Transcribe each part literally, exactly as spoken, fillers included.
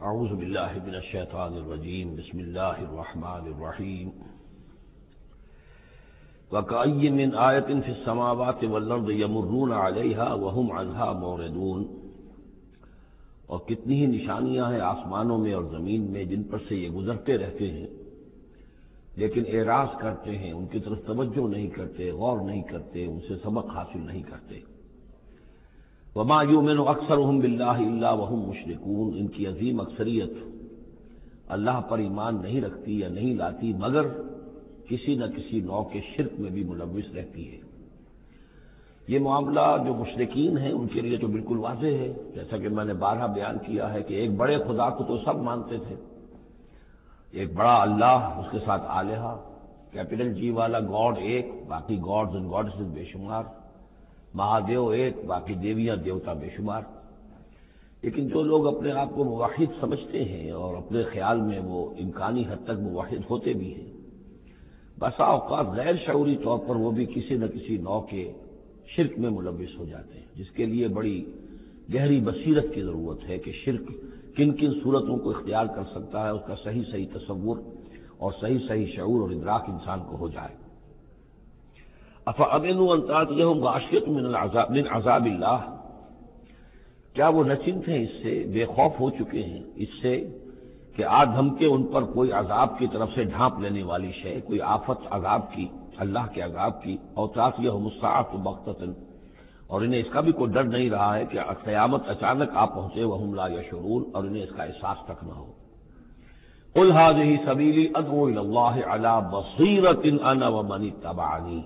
اعوذ باللہ من الشیطان الرجیم بسم اللہ الرحمن الرحیم وَكَأَيٍّ مِّنْ آیَةٍ فِي السَّمَاوَاتِ وَالْأَرْضِ يَمُرُّونَ عَلَيْهَا وَهُمْ عَنْهَا مُعْرِضُونَ، اور کتنی ہی نشانیاں ہیں آسمانوں میں اور زمین میں جن پر سے یہ گزرتے رہتے ہیں لیکن اعراض کرتے ہیں، ان کی طرف توجہ نہیں کرتے، غور نہیں کرتے، ان سے سبق حاصل نہیں کرتے۔ وما یؤمن اکثرهم باللہ الا وهم مشرکون، ان کی عظیم اکثریت اللہ پر ایمان نہیں رکھتی یا نہیں لاتی مگر کسی نہ کسی نوع کے شرک میں بھی ملوث رہتی ہے۔ یہ معاملہ جو مشرکین ہیں ان کے لیے تو بالکل واضح ہے، جیسا کہ میں نے بارہا بیان کیا ہے کہ ایک بڑے خدا کو تو سب مانتے تھے، ایک بڑا اللہ، اس کے ساتھ آلہہ، کیپٹل جی والا گاڈ ایک، باقی گاڈز اینڈ گاڈسز بے شمار، مہادیو ایک، باقی دیویاں دیوتا بے شمار۔ لیکن جو لوگ اپنے آپ کو موحد سمجھتے ہیں اور اپنے خیال میں وہ امکانی حد تک موحد ہوتے بھی ہیں، بسا اوقات غیر شعوری طور پر وہ بھی کسی نہ کسی نوع کے شرک میں ملوث ہو جاتے ہیں، جس کے لیے بڑی گہری بصیرت کی ضرورت ہے کہ شرک کن کن صورتوں کو اختیار کر سکتا ہے، اس کا صحیح صحیح تصور اور صحیح صحیح شعور اور ادراک انسان کو ہو جائے۔ افامنوا ان تاتیہم غاشیۃ من العذاب من عذاب اللہ، کیا وہ نچنت ہیں اس سے، بے خوف ہو چکے ہیں اس سے کہ آ دھمکے ان پر کوئی عذاب کی طرف سے ڈھانپ لینے والی شے، کوئی آفت عذاب کی، اللہ کے عذاب کی، اور تاتیہم الساعۃ بغتۃ، اور انہیں اس کا بھی کوئی ڈر نہیں رہا ہے کہ قیامت اچانک آ پہنچے، وہم لا یشعرون، اور انہیں اس کا احساس تک نہ ہو۔ قل ھذہ سبیلی ادعو الی اللہ علی بصیرۃ انا ومن اتبعنی،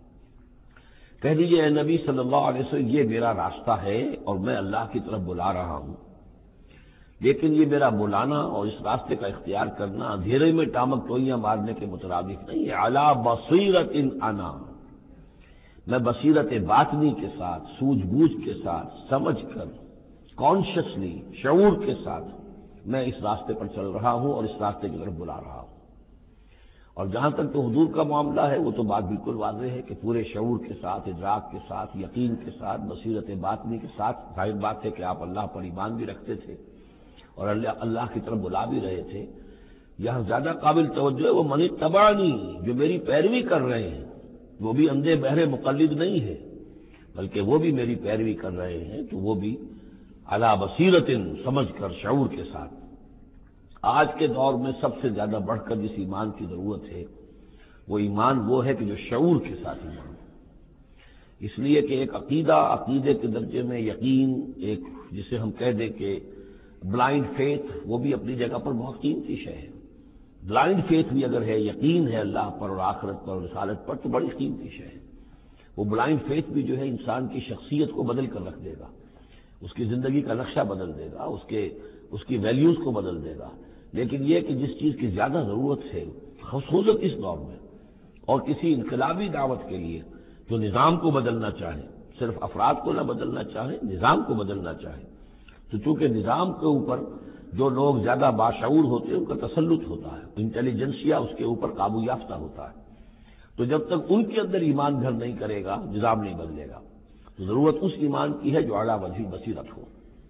کہہ دیجئے اے نبی صلی اللہ علیہ وسلم یہ میرا راستہ ہے اور میں اللہ کی طرف بلا رہا ہوں، لیکن یہ میرا بلانا اور اس راستے کا اختیار کرنا اندھیرے میں ٹامک ٹوئیاں مارنے کے مترادف نہیں ہے۔ علی بصیرۃ انا، میں بصیرت باطنی کے ساتھ، سوجھ بوجھ کے ساتھ، سمجھ کر، کانشیسلی، شعور کے ساتھ میں اس راستے پر چل رہا ہوں اور اس راستے کی طرف بلا رہا ہوں۔ اور جہاں تک تو حضور کا معاملہ ہے وہ تو بات بالکل واضح ہے کہ پورے شعور کے ساتھ، ادراک کے ساتھ، یقین کے ساتھ، بصیرت باطنی کے ساتھ، ظاہر بات ہے کہ آپ اللہ پر ایمان بھی رکھتے تھے اور اللہ اللہ کی طرف بلا بھی رہے تھے۔ یہاں زیادہ قابل توجہ ہے وہ من اتبعنی، جو میری پیروی کر رہے ہیں، وہ بھی اندھے بہرے مقلد نہیں ہے بلکہ وہ بھی میری پیروی کر رہے ہیں، تو وہ بھی علی بصیرت، سمجھ کر، شعور کے ساتھ۔ آج کے دور میں سب سے زیادہ بڑھ کر جس ایمان کی ضرورت ہے وہ ایمان وہ ہے کہ جو شعور کے ساتھ ایمان، اس لیے کہ ایک عقیدہ، عقیدے کے درجے میں یقین، ایک جسے ہم کہہ دیں کہ بلائنڈ فیتھ، وہ بھی اپنی جگہ پر بہت قیمتی شے ہے۔ بلائنڈ فیتھ بھی اگر ہے، یقین ہے اللہ پر اور آخرت پر اور رسالت پر، تو بڑی قیمتی شے ہے۔ وہ بلائنڈ فیتھ بھی جو ہے انسان کی شخصیت کو بدل کر رکھ دے گا، اس کی زندگی کا نقشہ بدل دے گا، اس کے اس کی ویلیوز کو بدل دے گا۔ لیکن یہ کہ جس چیز کی زیادہ ضرورت ہے خصوصاً اس دور میں، اور کسی انقلابی دعوت کے لیے جو نظام کو بدلنا چاہے، صرف افراد کو نہ بدلنا چاہے، نظام کو بدلنا چاہے، تو چونکہ نظام کے اوپر جو لوگ زیادہ باشعور ہوتے ہیں ان کا تسلط ہوتا ہے، انٹیلیجنسیا اس کے اوپر قابو یافتہ ہوتا ہے، تو جب تک ان کے اندر ایمان گھر نہیں کرے گا نظام نہیں بدلے گا۔ تو ضرورت اس ایمان کی ہے جو اعلیٰ وجہ بصیرت ہو۔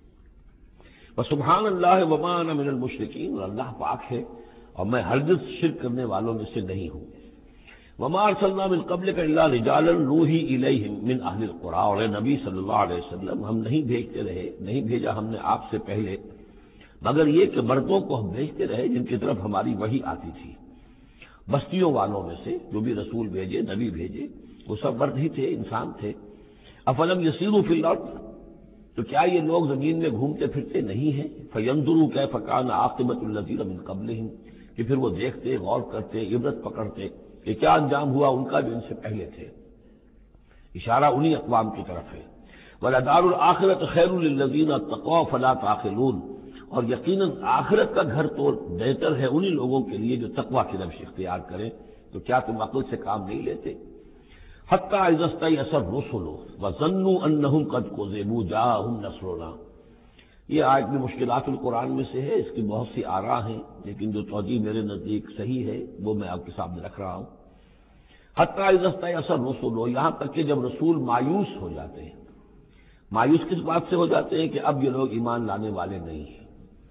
وسبحان اللہ وما انا من المشرکین، اور اللہ پاک ہے اور میں ہرگز شرک کرنے والوں میں سے نہیں ہوں۔ وما ارسلنا من قبلک الا رجالا نوحی الیہم من اہل القری، اور اے نبی صلی اللہ علیہ وسلم ہم نہیں بھیجتے رہے، نہیں بھیجا ہم نے آپ سے پہلے مگر یہ کہ مردوں کو ہم بھیجتے رہے جن کی طرف ہماری وحی آتی تھی، بستیوں والوں میں سے جو بھی رسول بھیجے، نبی بھیجے، وہ سب مرد ہی تھے، انسان تھے۔ افلم یسیروا فی الارض، تو کیا یہ لوگ زمین میں گھومتے پھرتے نہیں ہیں؟ فینظروا کیف کان عاقبۃ الذین من قبلہم، کہ پھر وہ دیکھتے، غور کرتے، عبرت پکڑتے کہ کیا انجام ہوا ان کا جو ان سے پہلے تھے۔ اشارہ انہی اقوام کی طرف ہے۔ وَلَدَارُ الْآخِرَةُ خَيْرٌ لِّلَّذِينَ اتَّقَوْا فَلَا تَعْقِلُونَ، اور یقیناً آخرت کا گھر تو بہتر ہے انہی لوگوں کے لیے جو تقویٰ کی روش اختیار کریں، تو کیا تم عقل سے کام نہیں لیتے؟ حَتَّىٰ إِذَا اسْتَيْأَسَ الرُّسُلُ وَظَنُّوا أَنَّهُمْ قَدْ كُذِبُوا جَاءَهُمْ نَصْرُنَا، یہ آیت میں مشکلات القرآن میں سے ہے، اس کی بہت سی آراء ہیں، لیکن جو توجیہ میرے نزدیک صحیح ہے وہ میں آپ کے سامنے رکھ رہا ہوں۔ حَتَّىٰ إِذَا اسْتَيْأَسَ الرُّسُلُ، یہاں تک کہ جب رسول مایوس ہو جاتے ہیں۔ مایوس کس بات سے ہو جاتے ہیں کہ اب یہ لوگ ایمان لانے والے نہیں ہیں،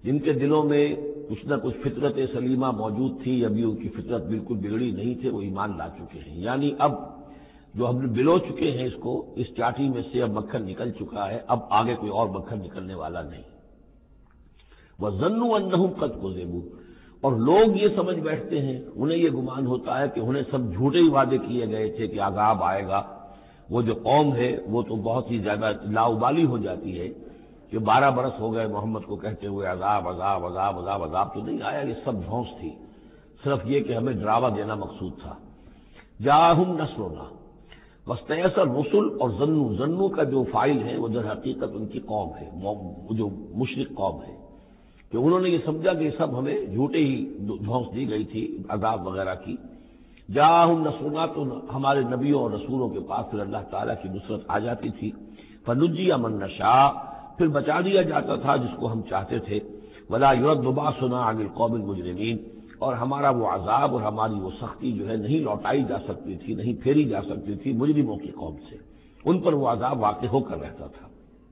جن کے دلوں میں کچھ نہ کچھ فطرت سلیمہ موجود تھی، ابھی ان کی فطرت بالکل بگڑی نہیں تھے، وہ ایمان لا چکے ہیں۔ یعنی اب جو ہم نے بلو چکے ہیں اس کو، اس چاٹی میں سے اب مکھن نکل چکا ہے، اب آگے کوئی اور مکھن نکلنے والا نہیں۔ وَظَنُّوا أَنَّهُمْ قَدْ كُذِبُوا، اور لوگ یہ سمجھ بیٹھتے ہیں، انہیں یہ گمان ہوتا ہے کہ انہیں سب جھوٹے ہی وعدے کیے گئے تھے کہ عذاب آئے گا۔ وہ جو قوم ہے وہ تو بہت ہی زیادہ لاؤبالی ہو جاتی ہے کہ بارہ برس ہو گئے محمد کو کہتے ہوئے عذاب عذاب عذاب عذاب عذاب تو نہیں آیا، یہ سب دھونس تھی، صرف یہ کہ ہمیں ڈراوا دینا مقصود تھا۔ جاءہم نصرنا واستیأس الرسل، اور ظنو ظنو کا جو فاعل ہے وہ در حقیقت ان کی قوم ہے، جو مشرک قوم ہے، کہ انہوں نے یہ سمجھا کہ یہ سب ہمیں جھوٹے ہی دھونس دی گئی تھی عذاب وغیرہ کی۔ جاءہم نصرنا، تو ہمارے نبیوں اور رسولوں کے پاس پھر اللہ تعالیٰ کی نصرت آ جاتی تھی۔ فنجی من نشاء، پھر بچا دیا جاتا تھا جس کو ہم چاہتے تھے۔ ولا يرد بأسنا عن القوم المجرمین، اور ہمارا وہ عذاب اور ہماری وہ سختی جو ہے نہیں لوٹائی جا سکتی تھی، نہیں پھیری جا سکتی تھی مجرموں کی قوم سے، ان پر وہ عذاب واقع ہو کر رہتا تھا۔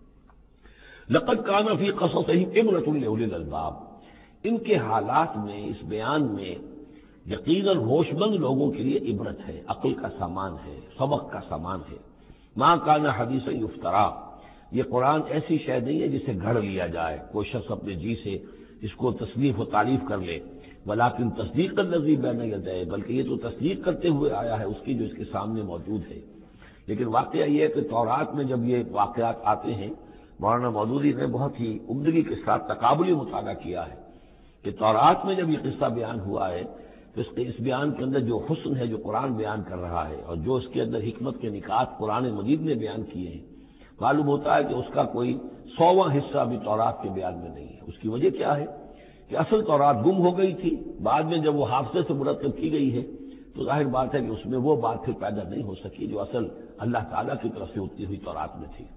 لقد كان في قصصهم عبرة لأولي الألباب، ان کے حالات میں، اس بیان میں یقیناً ہوش مند لوگوں کے لیے عبرت ہے، عقل کا سامان ہے، سبق کا سامان ہے۔ ما كان حدیثا یفترا، یہ قرآن ایسی شے نہیں ہے جسے گھڑ لیا جائے، کوئی شخص اپنے جی سے اس کو تصنیف و تعریف کر لے۔ ولیکن تصدیق الذی بین یدیہ، بلکہ یہ تو تصدیق کرتے ہوئے آیا ہے اس کی جو اس کے سامنے موجود ہے۔ لیکن واقعہ یہ ہے کہ تورات میں جب یہ واقعات آتے ہیں، مولانا مودودی نے بہت ہی عمدگی کے ساتھ تقابلی مطالعہ کیا ہے کہ تورات میں جب یہ قصہ بیان ہوا ہے تو اس کے اس بیان کے اندر جو حسن ہے جو قرآن بیان کر رہا ہے، اور جو اس کے اندر حکمت کے نکات قرآن مجید نے بیان کیے ہیں، معلوم ہوتا ہے کہ اس کا کوئی سوواں حصہ بھی تورات کے بیان میں نہیں ہے۔ اس کی وجہ کیا ہے کہ اصل تورات گم ہو گئی تھی، بعد میں جب وہ حافظے سے مرتب کی گئی ہے تو ظاہر بات ہے کہ اس میں وہ بات پھر پیدا نہیں ہو سکی جو اصل اللہ تعالیٰ کی طرف سے اتری ہوئی تورات میں تھی۔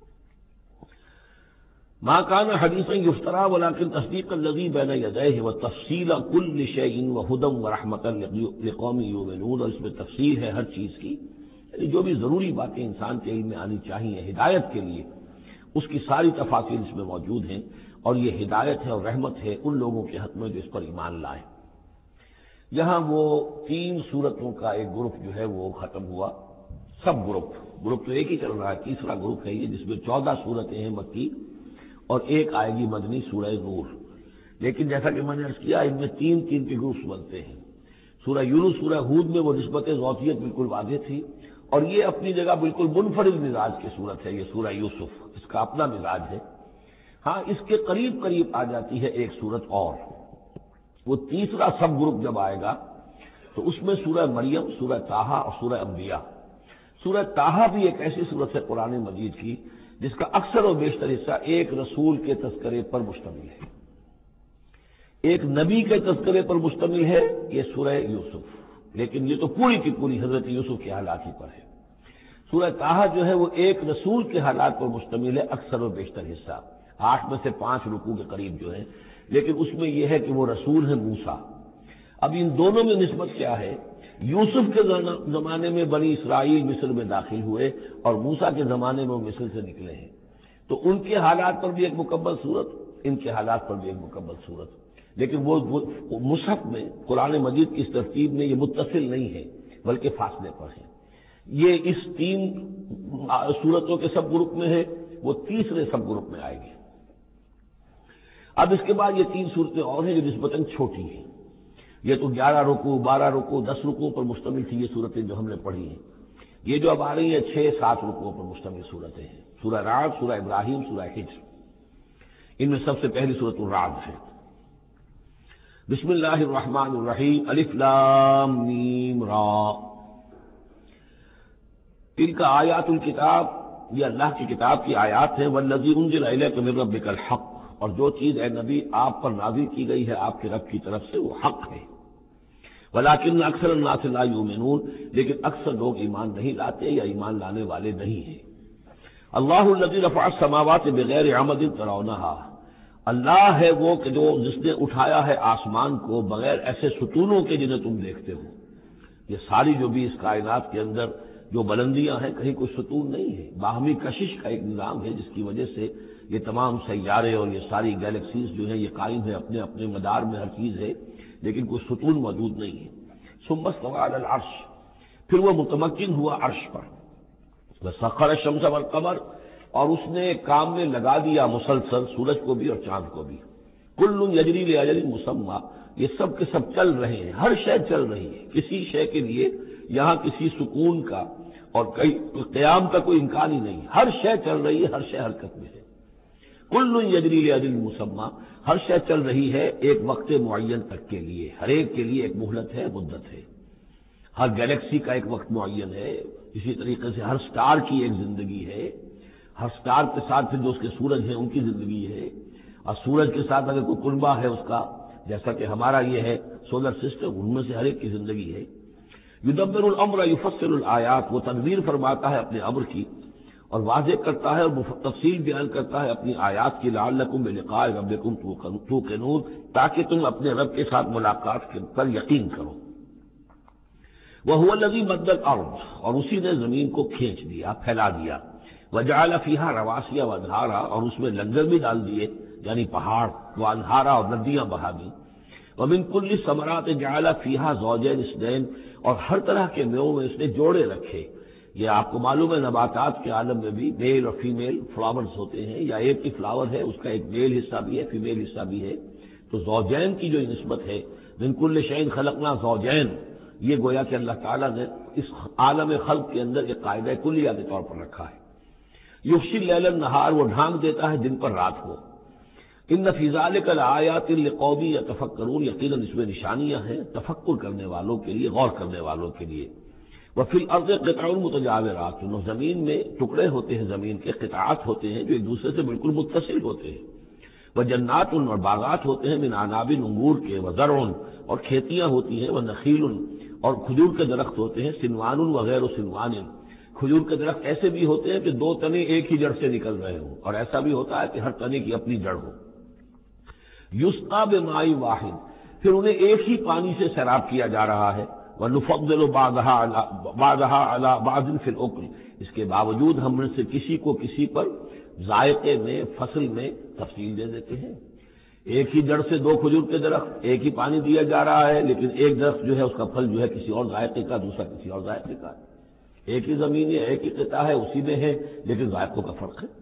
ما كان حدیثا یفترا ولكن تصدیق الذی بین یدیہ وتفصیل کل شیء وہدی ورحمۃ لقوم یؤمنون، اور اس میں تفصیل ہے ہر چیز کی، یعنی جو بھی ضروری باتیں انسان کے علم میں آنی چاہیے ہدایت کے لیے، اس کی ساری تفاصیل اس میں موجود ہیں، اور یہ ہدایت ہے اور رحمت ہے ان لوگوں کے حق میں جو اس پر ایمان لائیں۔ یہاں وہ تین صورتوں کا ایک گروپ جو ہے وہ ختم ہوا، سب گروپ گروپ تو ایک ہی چل رہا ہے، تیسرا گروپ ہے یہ جس میں چودہ صورتیں ہیں مکی اور ایک آئے گی مدنی سورہ نور۔ لیکن جیسا کہ میں نے عرض کیا ان میں تین تین کے گروپس بنتے ہیں۔ سورہ یونس سورہ ہود میں وہ نسبت ذاتیت بالکل واضح تھی، اور یہ اپنی جگہ بالکل منفرد مزاج کی صورت ہے، یہ سورہ یوسف اس کا اپنا مزاج ہے۔ ہاں اس کے قریب قریب آ جاتی ہے ایک صورت اور، وہ تیسرا سب گروپ جب آئے گا تو اس میں سورہ مریم، سورہ طٰہٰ اور سورہ انبیاء۔ سورہ طٰہٰ بھی ایک ایسی صورت ہے قرآن مجید کی جس کا اکثر و بیشتر حصہ ایک رسول کے تذکرے پر مشتمل ہے، ایک نبی کے تذکرے پر مشتمل ہے، یہ سورہ یوسف، لیکن یہ تو پوری کی پوری حضرت یوسف کے حالات ہی پر ہے۔ سورہ طٰہٰ جو ہے وہ ایک رسول کے حالات پر مشتمل ہے، اکثر و بیشتر حصہ، آٹھ میں سے پانچ رکوع کے قریب جو ہے، لیکن اس میں یہ ہے کہ وہ رسول ہے موسیٰ۔ اب ان دونوں میں نسبت کیا ہے؟ یوسف کے زمانے میں بنی اسرائیل مصر میں داخل ہوئے اور موسیٰ کے زمانے میں وہ مصر سے نکلے ہیں، تو ان کے حالات پر بھی ایک مکمل صورت، ان کے حالات پر بھی ایک مکمل صورت، لیکن وہ مصحف میں قرآن مجید کی اس ترتیب میں یہ متصل نہیں ہے بلکہ فاصلے پر ہے۔ یہ اس تین صورتوں کے سب گروپ میں ہے، وہ تیسرے سب گروپ میں آئے گی۔ اب اس کے بعد یہ تین صورتیں اور ہیں جو نسبتاً چھوٹی ہیں، یہ تو گیارہ رکوع، بارہ رکوع، دس رکوع پر مشتمل تھی یہ صورتیں جو ہم نے پڑھی ہیں۔ یہ جو اب آ رہی ہیں چھ سات رکوعوں پر مشتمل صورتیں ہیں، سورہ رعد، سورہ ابراہیم، سورہ حجر۔ ان میں سب سے پہلی سورۃ الرعد ہے۔ بسم اللہ الرحمن الرحیم، الف لام میم را، تلک آیات الکتاب، یہ اللہ کی کتاب کی آیات ہیں، والذی انزل الیک من ربک الحق، اور جو چیز اے نبی آپ پر نازل کی گئی ہے آپ کے رب کی طرف سے وہ حق ہے۔ ولکن اکثر الناس لا یؤمنون، لیکن اکثر لوگ ایمان نہیں لاتے یا ایمان لانے والے نہیں ہیں۔ اللہ الذی رفع السماوات بغیر عمد ترونہا، اللہ ہے وہ کہ جو جس نے اٹھایا ہے آسمان کو بغیر ایسے ستونوں کے جنہیں تم دیکھتے ہو۔ یہ ساری جو بھی اس کائنات کے اندر جو بلندیاں ہیں کہیں کوئی ستون نہیں ہے، باہمی کشش کا ایک نظام ہے جس کی وجہ سے یہ تمام سیارے اور یہ ساری گیلیکسیز جو ہیں یہ قائم ہے، اپنے اپنے مدار میں ہر چیز ہے، لیکن کوئی ستون موجود نہیں ہے۔ ثم استوى على العرش، پھر وہ متمکن ہوا عرش پر۔ وسخر الشمس والقمر، اور اس نے کام میں لگا دیا مسلسل سورج کو بھی اور چاند کو بھی۔ کل یجری لاجل مسمى، یہ سب کے سب چل رہے ہیں، ہر شے چل رہی ہے، کسی شے کے لیے یہاں کسی سکون کا اور کئی قیام کا کوئی امکان ہی نہیں، ہر شے چل رہی ہے، ہر شے حرکت میں ہے۔ کل یجری لاجل مسمى، ہر شے چل رہی ہے ایک وقت معین تک کے لیے، ہر ایک کے لیے ایک مہلت ہے، مدت ہے۔ ہر گیلیکسی کا ایک وقت معین ہے، اسی طریقے سے ہر سٹار کی ایک زندگی ہے، ہر سٹار کے ساتھ پھر جو اس کے سورج ہیں ان کی زندگی ہے، اور سورج کے ساتھ اگر کوئی کنبہ ہے اس کا، جیسا کہ ہمارا یہ ہے سولر سسٹم، ان میں سے ہر ایک کی زندگی ہے۔ یدبر الامر یفصل الآیات، وہ تدبیر فرماتا ہے اپنے امر کی اور واضح کرتا ہے اور تفصیل بیان کرتا ہے اپنی آیات کی، لعلکم بلقاء ربکم توقنون، تاکہ تم اپنے رب کے ساتھ ملاقات پر یقین کرو۔ وَهُوَ الَّذِي مَدَّ الْأَرْضَ، اور اسی نے زمین کو کھینچ دیا، پھیلا دیا۔ وَجَعَلَ فِيهَا رَوَاسِيَ وَأَنْهَارًا، اور اس میں لنگر بھی ڈال دیے، یعنی پہاڑ، وَأَنْهَارًا، اور ندیاں بہا دی۔ وَمِن كُلِّ الثَّمَرَاتِ جَعَلَ فِيهَا زَوْجَيْنِ اثْنَيْنِ، اور ہر طرح کے میووں میں اس نے جوڑے رکھے۔ یہ آپ کو معلوم ہے نباتات کے عالم میں بھی میل اور فیمیل فلاورز ہوتے ہیں، یا ایک ہی فلاور ہے اس کا ایک میل حصہ بھی ہے، فیمیل حصہ بھی ہے، تو زوجین کی جو نسبت ہے، مِن كُلِّ شَيْءٍ خَلَقْنَا زَوْجَيْنِ، یہ گویا کہ اللہ تعالیٰ نے اس عالم خلق کے اندر ایک قاعدہ کلیہ کے طور پر رکھا ہے۔ یغشی اللیل النہار، وہ ڈھانک دیتا ہے دن پر رات کو۔ ان فی ذلک لآیات لقوم یتفکرون، یقیناً اس میں نشانیاں ہیں تفکر کرنے والوں کے لیے، غور کرنے والوں کے لیے۔ وفی الارض قطع متجاورات، زمین میں ٹکڑے ہوتے ہیں، زمین کے قطعات ہوتے ہیں جو ایک دوسرے سے بالکل متصل ہوتے ہیں۔ وجنات، اور باغات ہوتے ہیں، من عناب، انگور کے، وزرع، اور کھیتیاں ہوتی ہیں، ونخیل، اور کھجور کے درخت ہوتے ہیں، سنوان وغیر سنوان، کھجور کے درخت ایسے بھی ہوتے ہیں کہ دو تنے ایک ہی جڑ سے نکل رہے ہوں، اور ایسا بھی ہوتا ہے کہ ہر تنے کی اپنی جڑ ہو۔ یسقا بماء واحد، پھر انہیں ایک ہی پانی سے سیراب کیا جا رہا ہے۔ ونفضل بعضها على بعضها على بعض في الاكل، اس کے باوجود ہم میں سے کسی کو کسی پر ذائقے میں، فصل میں تفصیل دے دیتے ہیں۔ ایک ہی جڑ سے دو کھجور کے درخت، ایک ہی پانی دیا جا رہا ہے، لیکن ایک درخت جو ہے اس کا پھل جو ہے کسی اور ذائقے کا، دوسرا کسی اور ذائقے کا ہے۔ ایک ہی زمین ہے، ایک ہی قطعہ ہے، اسی میں ہے، لیکن ذائقوں کا فرق ہے۔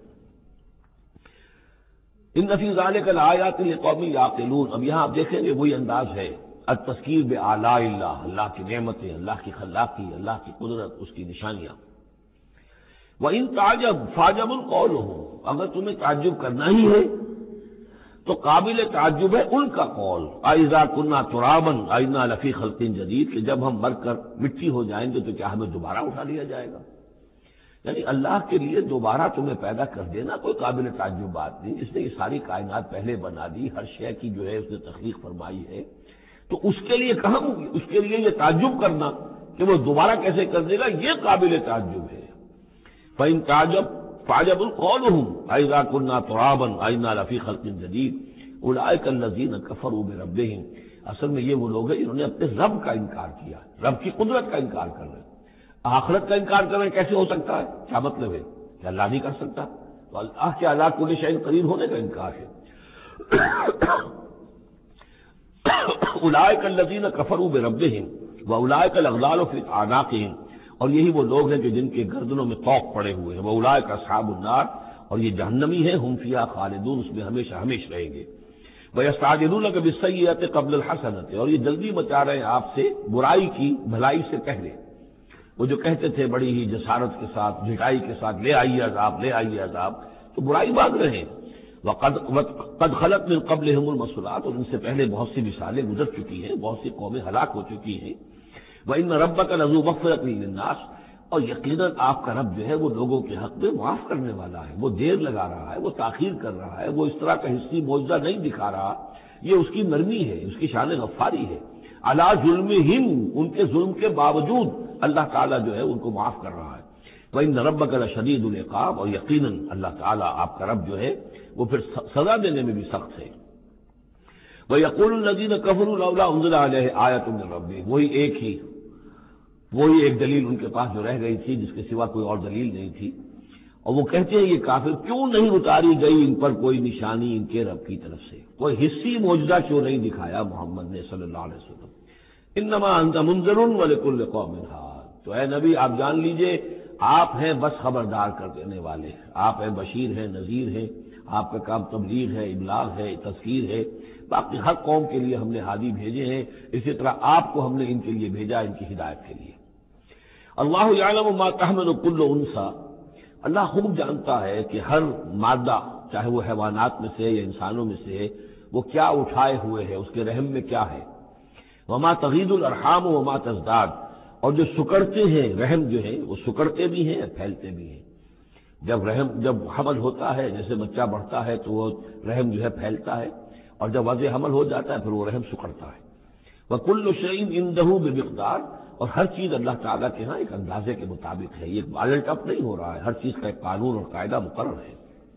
ان فی ذلک لآیات لقوم یعقلون، اب یہاں آپ دیکھیں گے وہی انداز ہے، التذکیر بآلاء اللہ، اللہ کی نعمتیں، اللہ کی خلاقی، اللہ کی قدرت، اس کی نشانیاں۔ وَإِن تَعْجَبْ فَعْجَبٌ قَوْلُهُ، اگر تمہیں تعجب کرنا ہی ہے تو قابل تعجب ہے ان کا قول، اَإِذَا كُنَّا تُرَابًا أَإِنَّا لَفِي خَلْقٍ جَدِيدٍ، کہ جب ہم مر کر مٹی ہو جائیں گے تو کیا ہمیں دوبارہ اٹھا لیا جائے گا؟ یعنی اللہ کے لیے دوبارہ تمہیں پیدا کر دینا کوئی قابل تعجب بات نہیں، اس نے یہ ساری کائنات پہلے بنا دی، ہر شے کی جو ہے اس نے تخلیق فرمائی ہے، تو اس کے لیے کہاں ہوگی؟ اس کے لیے یہ تعجب کرنا کہ وہ دوبارہ کیسے کر دے گا، یہ قابل تعجب ہے۔ فَإِن تَعْجَبْ فَعْجَبٌ قَوْلُهُمْ أَإِذَا كُنَّا تُرَابًا أَإِنَّا لَفِي خَلْقٍ جَدِيدٍ أُولَٰئِكَ الَّذِينَ كَفَرُوا بِرَبِّهِمْ، اصل میں یہ وہ لوگ ہیں جنہوں نے اپنے رب کا انکار کیا، رب کی قدرت کا انکار کر رہے ہیں۔ آخرت کا انکار کر رہے ہیں، کیسے ہو سکتا ہے؟ کیا مطلب ہے کہ اللہ نہیں کر سکتا؟ تو اللہ کے علی کل شیء قدیر ہونے کا انکار ہے۔ اولئک الذین کفروا بربہم واولئک الاغلال فی اعناقہم، اور یہی وہ لوگ ہیں کہ جن کے گردنوں میں طوق پڑے ہوئے ہیں، واولئک اصحاب النار، اور یہ جہنمی ہیں، ہم فیہا خالدون، اس میں ہمیشہ ہمیشہ رہیں گے۔ وَيَسْتَعْجِلُونَكَ بِالسَّيِّئَةِ قَبْلَ الْحَسَنَةِ، اور یہ جلدی مچا رہے ہیں آپ سے برائی کی بھلائی سے پہلے۔ وہ جو کہتے تھے بڑی ہی جسارت کے ساتھ، جھٹائی کے ساتھ، لے آئیے عذاب، لے آئیے عذاب، تو برائی بھاگ رہے ہیں۔ وقد قد خلت من قبلهم المثلات، اور ان سے پہلے بہت سی مثالیں گزر چکی ہیں، بہت سی قومیں ہلاک ہو چکی ہیں۔ وَإِنَّ رَبَّكَ لَذُو مَغْفِرَةٍ لِلنَّاسِ، اور یقیناً آپ کا رب جو ہے وہ لوگوں کے حق میں معاف کرنے والا ہے، وہ دیر لگا رہا ہے، وہ تاخیر کر رہا ہے، وہ اس طرح کا حصی معجزہ نہیں دکھا رہا، یہ اس کی نرمی ہے، اس کی شان غفاری ہے۔ علی ظلمہم، ان کے ظلم کے باوجود اللہ تعالیٰ جو ہے ان کو معاف کر رہا ہے۔ وَإِنَّ رَبَّكَ لَشَدِيدُ الْعِقَابِ، اور یقیناً اللہ تعالیٰ آپ کا رب جو ہے وہ پھر سزا دینے میں بھی سخت ہے۔ وَيَقُولُ الَّذِينَ كَفَرُوا لَوْلَا أُنزِلَ عَلَيْهِ آيَةٌ مِّن رَّبِّهِ، وہی ایک ہی وہی ایک دلیل ان کے پاس جو رہ گئی تھی جس کے سوا کوئی اور دلیل نہیں تھی، اور وہ کہتے ہیں یہ کافر کیوں نہیں اتاری گئی ان پر کوئی نشانی ان کے رب کی طرف سے، کوئی حصی معجزہ کیوں نہیں دکھایا محمد نے صلی اللہ علیہ وسلم۔ انما انت منذر ولکل قوم ہاد، تو اے نبی آپ جان لیجئے آپ ہیں بس خبردار کر دینے والے، آپ ہیں بشیر ہیں نذیر ہیں، آپ کا کام تبلیغ ہے، ابلاغ ہے، تذکیر ہے، باقی ہر قوم کے لیے ہم نے ہادی بھیجے ہیں، اسی طرح آپ کو ہم نے ان کے لیے بھیجا، ان کی ہدایت کے لیے۔ اللہ یعلم ما تحمل کل انثی، اللہ خوب جانتا ہے کہ ہر مادہ چاہے وہ حیوانات میں سے یا انسانوں میں سے ہے وہ کیا اٹھائے ہوئے ہے، اس کے رحم میں کیا ہے۔ وما تغیض الارحام وما تزداد، اور جو سکڑتے ہیں رحم جو ہے وہ سکڑتے بھی ہیں پھیلتے بھی ہیں، جب رحم جب حمل ہوتا ہے جیسے بچہ بڑھتا ہے تو وہ رحم جو ہے پھیلتا ہے، اور جب وضع حمل ہو جاتا ہے پھر وہ رحم سکڑتا ہے۔ وَكُلُّ شَيْءٍ عِندَهُ بِمِقْدَارٍ، اور ہر چیز اللہ تعالیٰ کے ہاں ایک اندازے کے مطابق ہے، یہ والنٹ اپ نہیں ہو رہا ہے، ہر چیز کا ایک قانون اور قاعدہ مقرر ہے۔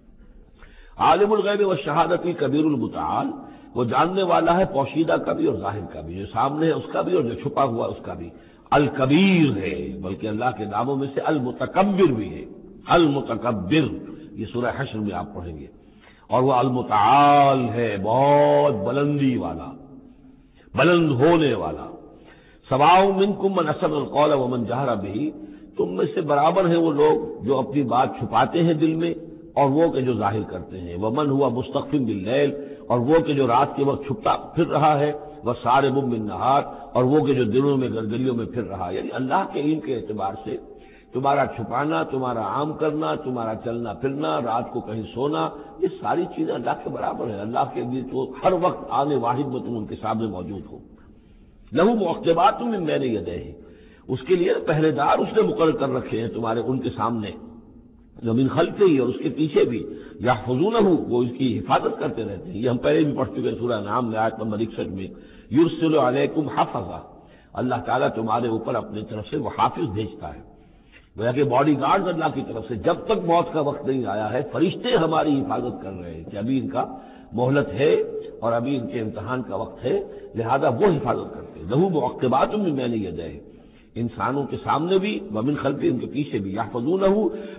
عالم الغیب والشہادۃ الکبیر المتعال، وہ جاننے والا ہے پوشیدہ کا بھی اور ظاہر کا بھی، جو سامنے ہے اس کا بھی اور جو چھپا ہوا اس کا بھی۔ الکبیر ہے، بلکہ اللہ کے ناموں میں سے المتکبر بھی ہے، المتکبر، یہ سورہ حشر میں آپ پڑھیں گے۔ اور وہ المتعال ہے، بہت بلندی والا، بلند ہونے والا۔ سواء منکم من اسر القول ومن جہر بہ، تم میں سے برابر ہیں وہ لوگ جو اپنی بات چھپاتے ہیں دل میں اور وہ کہ جو ظاہر کرتے ہیں۔ ومن ہوا مستخف باللیل، اور وہ کہ جو رات کے وقت چھپتا پھر رہا ہے، وسارب بالنہار، اور وہ کہ جو دنوں میں گرگلیوں میں پھر رہا ہے۔ یعنی اللہ کے علم کے اعتبار سے تمہارا چھپانا، تمہارا عام کرنا، تمہارا چلنا پھرنا، رات کو کہیں سونا، یہ ساری چیزیں اللہ کے برابر ہیں۔ اللہ کے لیے تو ہر وقت آنے واحد میں تم ان کے سامنے موجود ہو۔ لہو معقبات من بین یدیہ، اس کے لیے پہرے دار اس نے مقرر کر رکھے ہیں تمہارے ان کے سامنے، جو من خلفہ ہی، اور اس کے پیچھے بھی، یحفظونہ، وہ اس کی حفاظت کرتے رہتے ہیں۔ یہ ہم پہلے بھی پڑھ چکے ہیں سورہ انعام میں آیت نمبر اکسٹھ میں، یرسل علیکم حفظہ، اللہ تعالیٰ تمہارے اوپر اپنی طرف سے وہ حافظ بھیجتا ہے، گویا کہ باڈی گارڈز اللہ کی طرف سے، جب تک موت کا وقت نہیں آیا ہے فرشتے ہماری حفاظت کر رہے ہیں کہ ابھی ان کا مہلت ہے اور ابھی ان کے امتحان کا وقت ہے، لہذا وہ حفاظت کرتے ہیں۔ لہو معقبات من بین یدیہ، انسانوں کے سامنے بھی، ومن خلفہ، ان کے پیچھے بھی، یحفظونہ،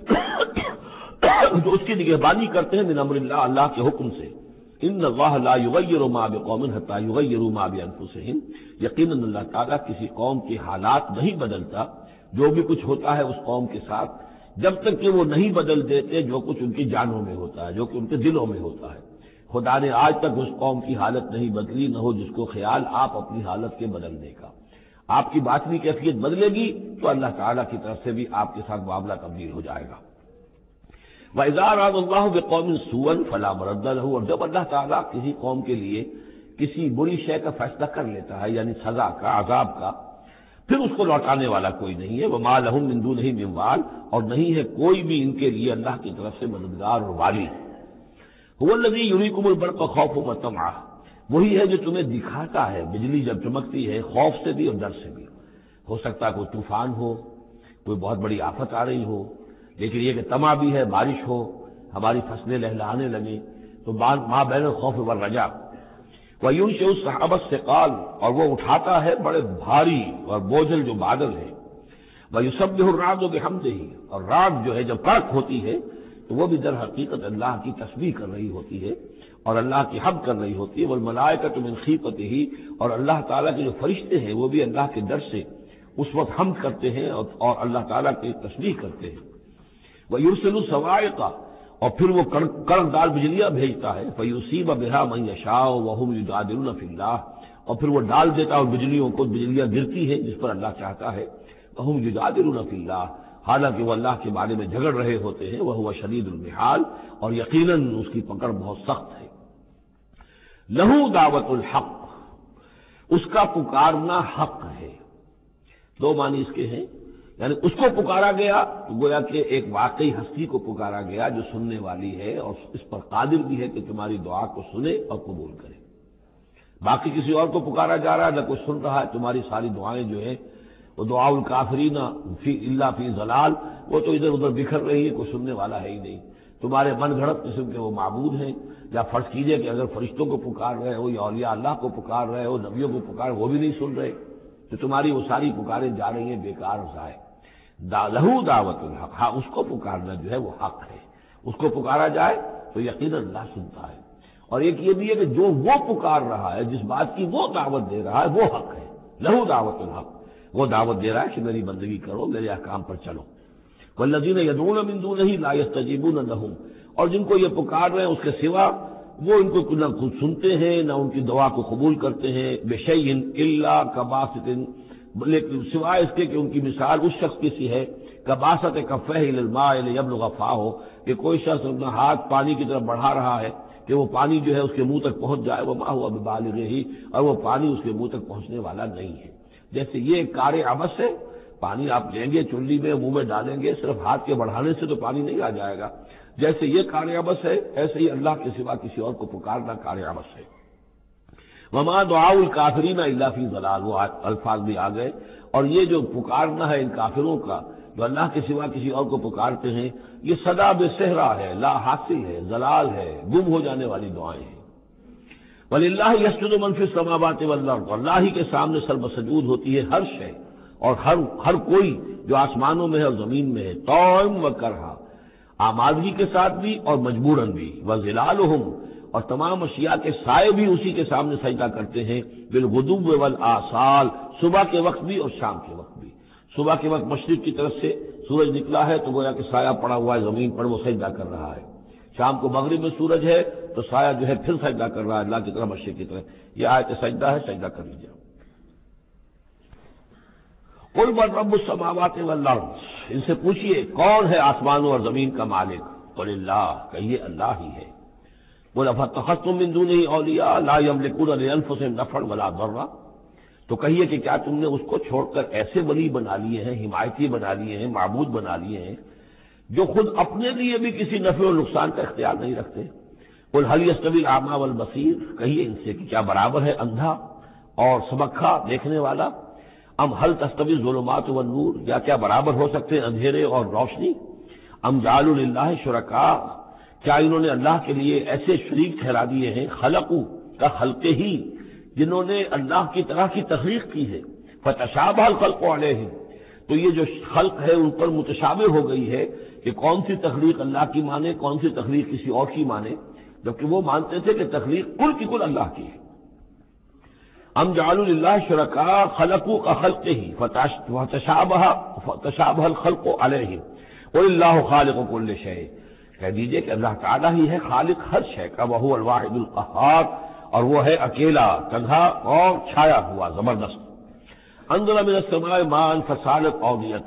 جو اس کی نگہبانی کرتے ہیں، من امر اللہ، اللہ کے حکم سے۔ ان اللہ لا یغیر ما بقوم حتی یغیروا ما بانفسہم، یقیناً اللہ تعالیٰ کسی قوم کے حالات نہیں بدلتا، جو بھی کچھ ہوتا ہے اس قوم کے ساتھ، جب تک کہ وہ نہیں بدل دیتے جو کچھ ان کی جانوں میں ہوتا ہے، جو کہ ان کے دلوں میں ہوتا ہے۔ خدا نے آج تک اس قوم کی حالت نہیں بدلی، نہ ہو جس کو خیال آپ اپنی حالت کے بدلنے کا۔ آپ کی باطنی کیفیت بدلے گی تو اللہ تعالیٰ کی طرف سے بھی آپ کے ساتھ معاملہ تبدیل ہو جائے گا۔ وَإِذَا أَرَادَ اللَّهُ بِقَوْمٍ سُوءًا فَلَا مَرَدَّ لَهُ، اور جب اللہ تعالیٰ کسی قوم کے لیے کسی بری شے کا فیصلہ کر لیتا ہے، یعنی سزا کا، عذاب کا، پھر اس کو لوٹانے والا کوئی نہیں ہے۔ وَمَا لَهُم مِّن دُونِهِ مِن وَالٍ، اور نہیں ہے کوئی بھی ان کے لیے اللہ کی طرف سے مددگار اور والی۔ هُوَ الَّذِي يُرِيكُمُ الْبَرْقَ خَوْفًا وَطَمَعًا، وہی ہے جو تمہیں دکھاتا ہے بجلی جب چمکتی ہے، خوف سے بھی اور ڈر سے بھی۔ ہو سکتا ہے کوئی طوفان ہو، کوئی بہت بڑی آفت آ رہی ہو، لیکن یہ کہ طمع بھی ہے، بارش ہو، ہماری فصلیں لہلہانے لگیں، تو ماں بین الخوف والرجاء۔ وَيُنشِئُ السَّحَابَ الثِّقَالَ، اور وہ اٹھاتا ہے بڑے بھاری اور بوجھل جو بادل ہے۔ وَيُسَبِّحُ الرَّعْدُ بِحَمْدِهِ، اور رعد جو ہے جب کڑک ہوتی ہے تو وہ بھی در حقیقت اللہ کی تسبیح کر رہی ہوتی ہے اور اللہ کی حمد کر رہی ہوتی ہے۔ وَالْمَلَائِكَةُ مِنْ خِیفَتِهِ، اور اللہ تعالیٰ کے جو فرشتے ہیں وہ بھی اللہ کے ڈر سے اس وقت حمد کرتے ہیں اور اللہ تعالیٰ کی تسبیح کرتے ہیں۔ وَيُرْسِلُ الصَّوَاعِقَ، اور پھر وہ کڑک دار بجلیاں بھیجتا ہے۔ فَيُصِيبَ بِهَا مَن يَشَاءُ وَهُمْ يُجَادِلُونَ فِي اللَّهِ، اور پھر وہ ڈال دیتا ہے اور بجلیوں کو، بجلیاں گرتی ہیں جس پر اللہ چاہتا ہے۔ وَهُمْ يُجَادِلُونَ فِي اللَّهِ، حالانکہ وہ اللہ کے بارے میں جھگڑ رہے ہوتے ہیں۔ وَهُوَ شَدِيدُ الْمِحَالِ، اور یقیناً اس کی پکڑ بہت سخت ہے۔ لَهُ دعوت الحق، اس کا پکارنا حق ہے۔ دو معنی اس کے ہیں، یعنی اس کو پکارا گیا تو گویا کہ ایک واقعی ہستی کو پکارا گیا جو سننے والی ہے اور اس پر قادر بھی ہے کہ تمہاری دعا کو سنے اور قبول کرے۔ باقی کسی اور کو پکارا جا رہا ہے، نہ کوئی سن رہا ہے، تمہاری ساری دعائیں جو ہیں وہ دعاء الکافرین فی الا فی ضلال، وہ تو ادھر ادھر بکھر رہی ہے، کوئی سننے والا ہے ہی نہیں۔ تمہارے من گھڑت قسم کے وہ معبود ہیں، یا فرض کیجئے کہ اگر فرشتوں کو پکار رہے ہو یا اولیاء اللہ کو پکار رہے ہو، نبیوں کو پکار، وہ بھی نہیں سن رہے، تو تمہاری وہ ساری پکاریں جا رہی ہیں بیکار و ضائع۔ دا لہو دعوت الحق، ہاں اس کو پکارنا جو ہے وہ حق ہے، اس کو پکارا جائے تو یقیناً اللہ سنتا ہے۔ اور ایک یہ بھی ہے کہ جو وہ پکار رہا ہے، جس بات کی وہ دعوت دے رہا ہے، وہ حق ہے، لہو دعوت الحق، وہ دعوت دے رہا ہے کہ میری بندگی کرو، میرے احکام پر چلو۔ والذین یدعون من دونہ لا یستجیبون لہم، اور جن کو یہ پکار رہے ہیں اس کے سوا، وہ ان کو نہ خود سنتے ہیں نہ ان کی دعا کو قبول کرتے ہیں۔ بشیء الا کباسط، لیکن سوائے اس کے کہ ان کی مثال اس شخص کی سی ہے کباسط کفیہ الی الماء لیبلغ فاہ، کہ کوئی شخص اپنا ہاتھ پانی کی طرف بڑھا رہا ہے کہ وہ پانی جو ہے اس کے منہ تک پہنچ جائے، وما هو ببالغہ، اور وہ پانی اس کے منہ تک پہنچنے والا نہیں ہے۔ جیسے یہ کار عبث ہے، پانی آپ لیں گے چلی میں منہ میں ڈالیں گے، صرف ہاتھ کے بڑھانے سے تو پانی نہیں آ جائے گا۔ جیسے یہ کار عبث ہے، ایسے ہی اللہ کے سوا کسی اور کو پکارنا کار عبث ہے۔ وما دعاء الکافرین الا فی ضلال، وہ الفاظ بھی آ گئے۔ اور یہ جو پکارنا ہے ان کافروں کا جو اللہ کے سوا کسی اور کو پکارتے ہیں، یہ صدا بے صحرا ہے، لا حاصل ہے، ضلال ہے، گم ہو جانے والی دعائیں ہیں۔ وَلِلَّهِ يَسْجُدُ مَن فِي السَّمَاوَاتِ وَالْأَرْضِ، اللہ ہی کے سامنے سر بسجود ہوتی ہے ہر شے اور ہر ہر کوئی جو آسمانوں میں ہے اور زمین میں ہے، طوعاً وکرہا، آمادگی کے ساتھ بھی اور مجبوراً بھی، وَظِلَالُهُمْ، اور تمام اشیاء کے سائے بھی اسی کے سامنے سجدہ کرتے ہیں، بالغدو والآصال، صبح کے وقت بھی اور شام کے وقت بھی۔ صبح کے وقت مشرق کی طرف سے سورج نکلا ہے تو گویا کہ سایہ پڑا ہوا ہے زمین پر، وہ سجدہ کر رہا ہے۔ شام کو مغرب میں سورج ہے تو سایہ جو ہے پھر سجدہ کر رہا ہے اللہ کی طرف، مشرق کی طرف۔ یہ آیت سجدہ ہے، سجدہ کر لیجیے۔ قل من رب السماوات والارض، ان سے پوچھئے کون ہے آسمانوں اور زمین کا مالک؟ قل اللہ، کہیے اللہ ہی ہے۔ قل افاتخذتم من دونه اولیاء لا یملکون لانفسهم نفعا ولا ضرا، تو کہیے کہ کیا تم نے اس کو چھوڑ کر ایسے ولی بنا لیے ہیں، حمایتی بنا لیے ہیں، معبود بنا لیے ہیں جو خود اپنے لیے بھی کسی نفع و نقصان کا اختیار نہیں رکھتے؟ قل هل يستوي الاعمى والبصير، کہیے ان سے کہ کیا برابر ہے اندھا اور سبکھا دیکھنے والا؟ ام هل تستوي الظلمات والنور، یا کیا برابر ہو سکتے ہیں اندھیرے اور روشنی؟ ام جعلوا للہ شرکاء، کیا انہوں نے اللہ کے لیے ایسے شریک ٹھہرا دیے ہیں، خلقوا کا خلقے ہی، جنہوں نے اللہ کی طرح کی تخلیق کی ہے، فتشابہ الخلق علیہم، تو یہ جو خلق ہے ان پر متشابہ ہو گئی ہے کہ کون سی تخلیق اللہ کی مانے، کون سی تخلیق کسی اور کی مانے، جبکہ وہ مانتے تھے کہ تخلیق کل کی کل اللہ کی ہے۔ ام جعلوا للہ شرکاء خلقوا کخلقہ فتشابہ فتشابہ الخلق علیہم قل اللہ خالق کل شیء، کہہ دیجئے کہ اللہ تعالیٰ ہی ہے خالق ہر شے کا، وہو الواحد القہار، اور وہ ہے اکیلا، تنہا اور چھایا ہوا، زبردست۔ انزل من السماء ماء فسالت اودیۃ،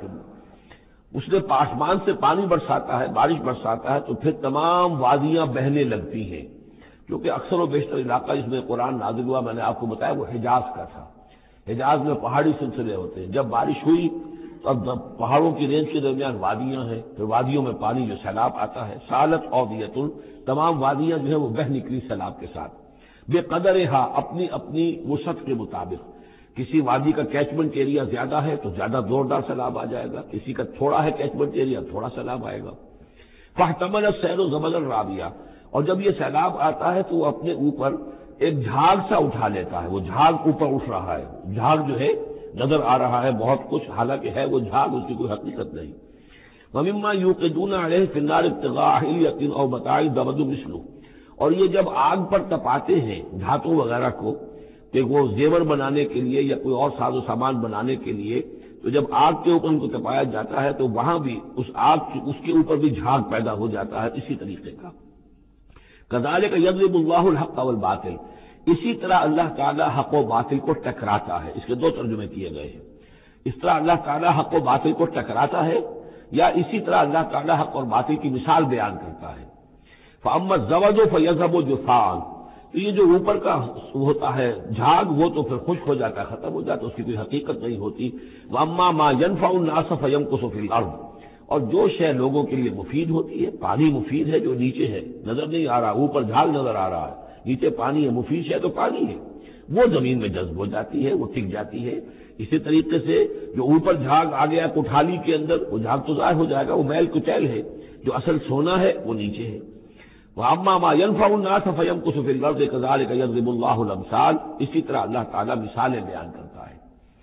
اس نے آسمان سے پانی برساتا ہے، بارش برساتا ہے تو پھر تمام وادیاں بہنے لگتی ہیں، کیونکہ اکثر و بیشتر علاقہ جس میں قرآن نازل ہوا میں نے آپ کو بتایا وہ حجاز کا تھا۔ حجاز میں پہاڑی سلسلے ہوتے ہیں، جب بارش ہوئی تو اب پہاڑوں کی رینج کے درمیان وادیاں ہیں، پھر وادیوں میں پانی جو سیلاب آتا ہے، سالت اودیۃ، تمام وادیاں جو ہے وہ بہ نکلی سیلاب کے ساتھ، بے قدرہا، اپنی اپنی وسعت کے مطابق۔ کسی وادی کا کیچمنٹ ایریا زیادہ ہے تو زیادہ زوردار سیلاب آ جائے گا، کسی کا تھوڑا ہے کیچمنٹ ایریا، تھوڑا سیلاب آئے گا۔ فاحتمل السیل زبدا رابیہ، اور جب یہ سیلاب آتا ہے تو وہ اپنے اوپر ایک جھاگ سا اٹھا لیتا ہے، وہ جھاگ اوپر اٹھ رہا ہے، جھاگ جو ہے نظر آ رہا ہے بہت کچھ، حالانکہ ہے وہ جھاگ، اس کی کوئی حقیقت نہیں۔ وَمِمَّا يُوقِدُونَ عَلَيْهِ فِي النَّارِ ابْتِغَاءَ حِلْيَةٍ أَوْ مَتَاعٍ زَبَدٌ مِثْلُهُ، اور یہ جب آگ پر تپاتے ہیں دھاتوں وغیرہ کو کہ وہ زیور بنانے کے لیے یا کوئی اور ساز و سامان بنانے کے لیے، تو جب آگ کے اوپر ان کو تپایا جاتا ہے تو وہاں بھی اس آگ اس کے اوپر بھی جھاگ پیدا ہو جاتا ہے اسی طریقے کا۔ كَذَلِكَ يَضْرِبُ اللَّهُ الْحَقَّ وَالْبَاطِلَ، اسی طرح اللہ تعالیٰ حق و باطل کو ٹکراتا ہے۔ اس کے دو ترجمے کیے گئے ہیں، اس طرح اللہ تعالیٰ حق و باطل کو ٹکراتا ہے، یا اسی طرح اللہ تعالیٰ حق اور باطل کی مثال بیان کرتا ہے۔ فَأَمَّا الزَّبَدُ فَيَذْهَبُ جُفَاءً، تو یہ جو اوپر کا ہوتا ہے جھاگ وہ تو پھر خشک ہو جاتا ہے، ختم ہو جاتا ہے، اس کی کوئی حقیقت نہیں ہوتی۔ وَأَمَّا مَا يَنْفَعُ النَّاسَ فَيَمْكُثُ فِي الْأَرْضِ، اور جو شے لوگوں کے لیے مفید ہوتی ہے، پانی مفید ہے جو نیچے ہے نظر نہیں آ رہا، اوپر جھاگ نظر آ رہا ہے، نیچے پانی ہے، مفید ہے تو پانی ہے، وہ زمین میں جذب ہو جاتی ہے، وہ ٹک جاتی ہے۔ اسی طریقے سے جو اوپر جھاگ آ گیا کوٹھالی کے اندر، وہ جھاگ تو ضائع ہو جائے گا، وہ میل کچیل ہے، جو اصل سونا ہے وہ نیچے ہے۔ وَأَمَّا مَا يَنْفَعُ النَّاسَ فَيَمْكُثُ فِي الْأَرْضِ كَذَلِكَ يَضْرِبُ اللَّهُ الْأَمْثَالَ، اسی طرح اللہ تعالیٰ مثالیں بیان کرتا ہے۔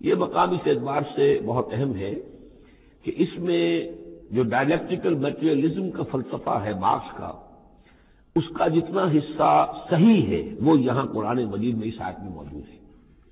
یہ مقام اس اعتبار سے بہت اہم ہے کہ اس میں جو ڈائلیکٹیکل میٹیریلزم کا فلسفہ ہے مارکس کا، اس کا جتنا حصہ صحیح ہے وہ یہاں قرآن مجید میں اس آیت میں موجود ہے۔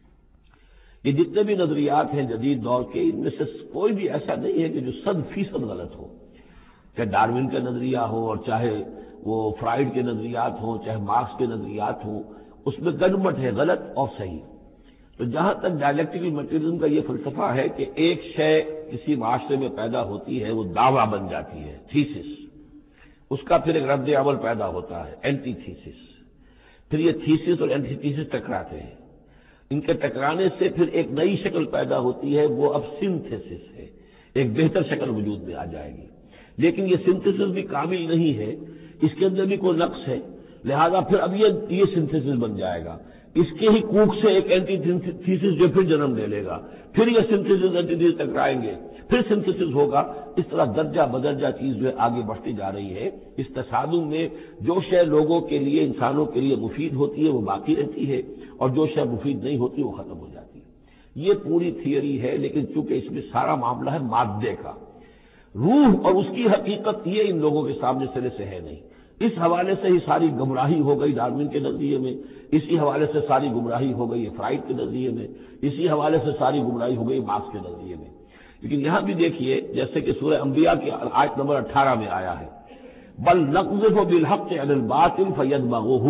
یہ جتنے بھی نظریات ہیں جدید دور کے، ان میں سے کوئی بھی ایسا نہیں ہے کہ جو صد فیصد غلط ہو، چاہے ڈارون کا نظریہ ہو اور چاہے وہ فرائیڈ کے نظریات ہوں، چاہے مارکس کے نظریات ہوں، اس میں گڈمٹ ہے غلط اور صحیح۔ تو جہاں تک ڈائلیکٹیکل میٹیریلزم کا یہ فلسفہ ہے کہ ایک شے کسی معاشرے میں پیدا ہوتی ہے، وہ دعویٰ بن جاتی ہے، تھیسس، اس کا پھر ایک رد عمل پیدا ہوتا ہے، اینٹی تھیسس، پھر یہ تھیسس اور اینٹی تھیسس ٹکراتے ہیں، ان کے ٹکرانے سے پھر ایک نئی شکل پیدا ہوتی ہے، وہ اب سنتھیسس ہے، ایک بہتر شکل وجود میں آ جائے گی۔ لیکن یہ سنتھیسس بھی کامل نہیں ہے، اس کے اندر بھی کوئی نقص ہے، لہذا پھر اب یہ یہ سنتھیسس بن جائے گا، اس کے ہی کوکھ سے ایک اینٹی تھیسس جو پھر جنم لے لے گا، پھر یہ سنتھیسس اینٹی تھیسس ٹکرائیں گے، پھر سنتھیسس ہوگا، اس طرح درجہ بدرجہ چیز جو ہے آگے بڑھتی جا رہی ہے۔ اس تصادم میں جو شے لوگوں کے لیے، انسانوں کے لیے مفید ہوتی ہے وہ باقی رہتی ہے، اور جو شے مفید نہیں ہوتی وہ ختم ہو جاتی ہے۔ یہ پوری تھیوری ہے، لیکن چونکہ اس میں سارا معاملہ ہے مادے کا، روح اور اس کی حقیقت یہ ان لوگوں کے سامنے سرے سے ہے نہیں۔ اس حوالے سے ہی ساری گمراہی ہو گئی ڈارون کے نظریے میں، اسی حوالے سے ساری گمراہی ہو گئی فرائیڈ کے نظریے میں، اسی حوالے سے ساری گمراہی ہو گئی مارکس کے نظریے میں۔ لیکن یہاں بھی دیکھیے، جیسے کہ سورہ انبیاء کی آیت نمبر اٹھارہ میں آیا ہے، بل نقذف بالحق علی الباطل فیدمغہ،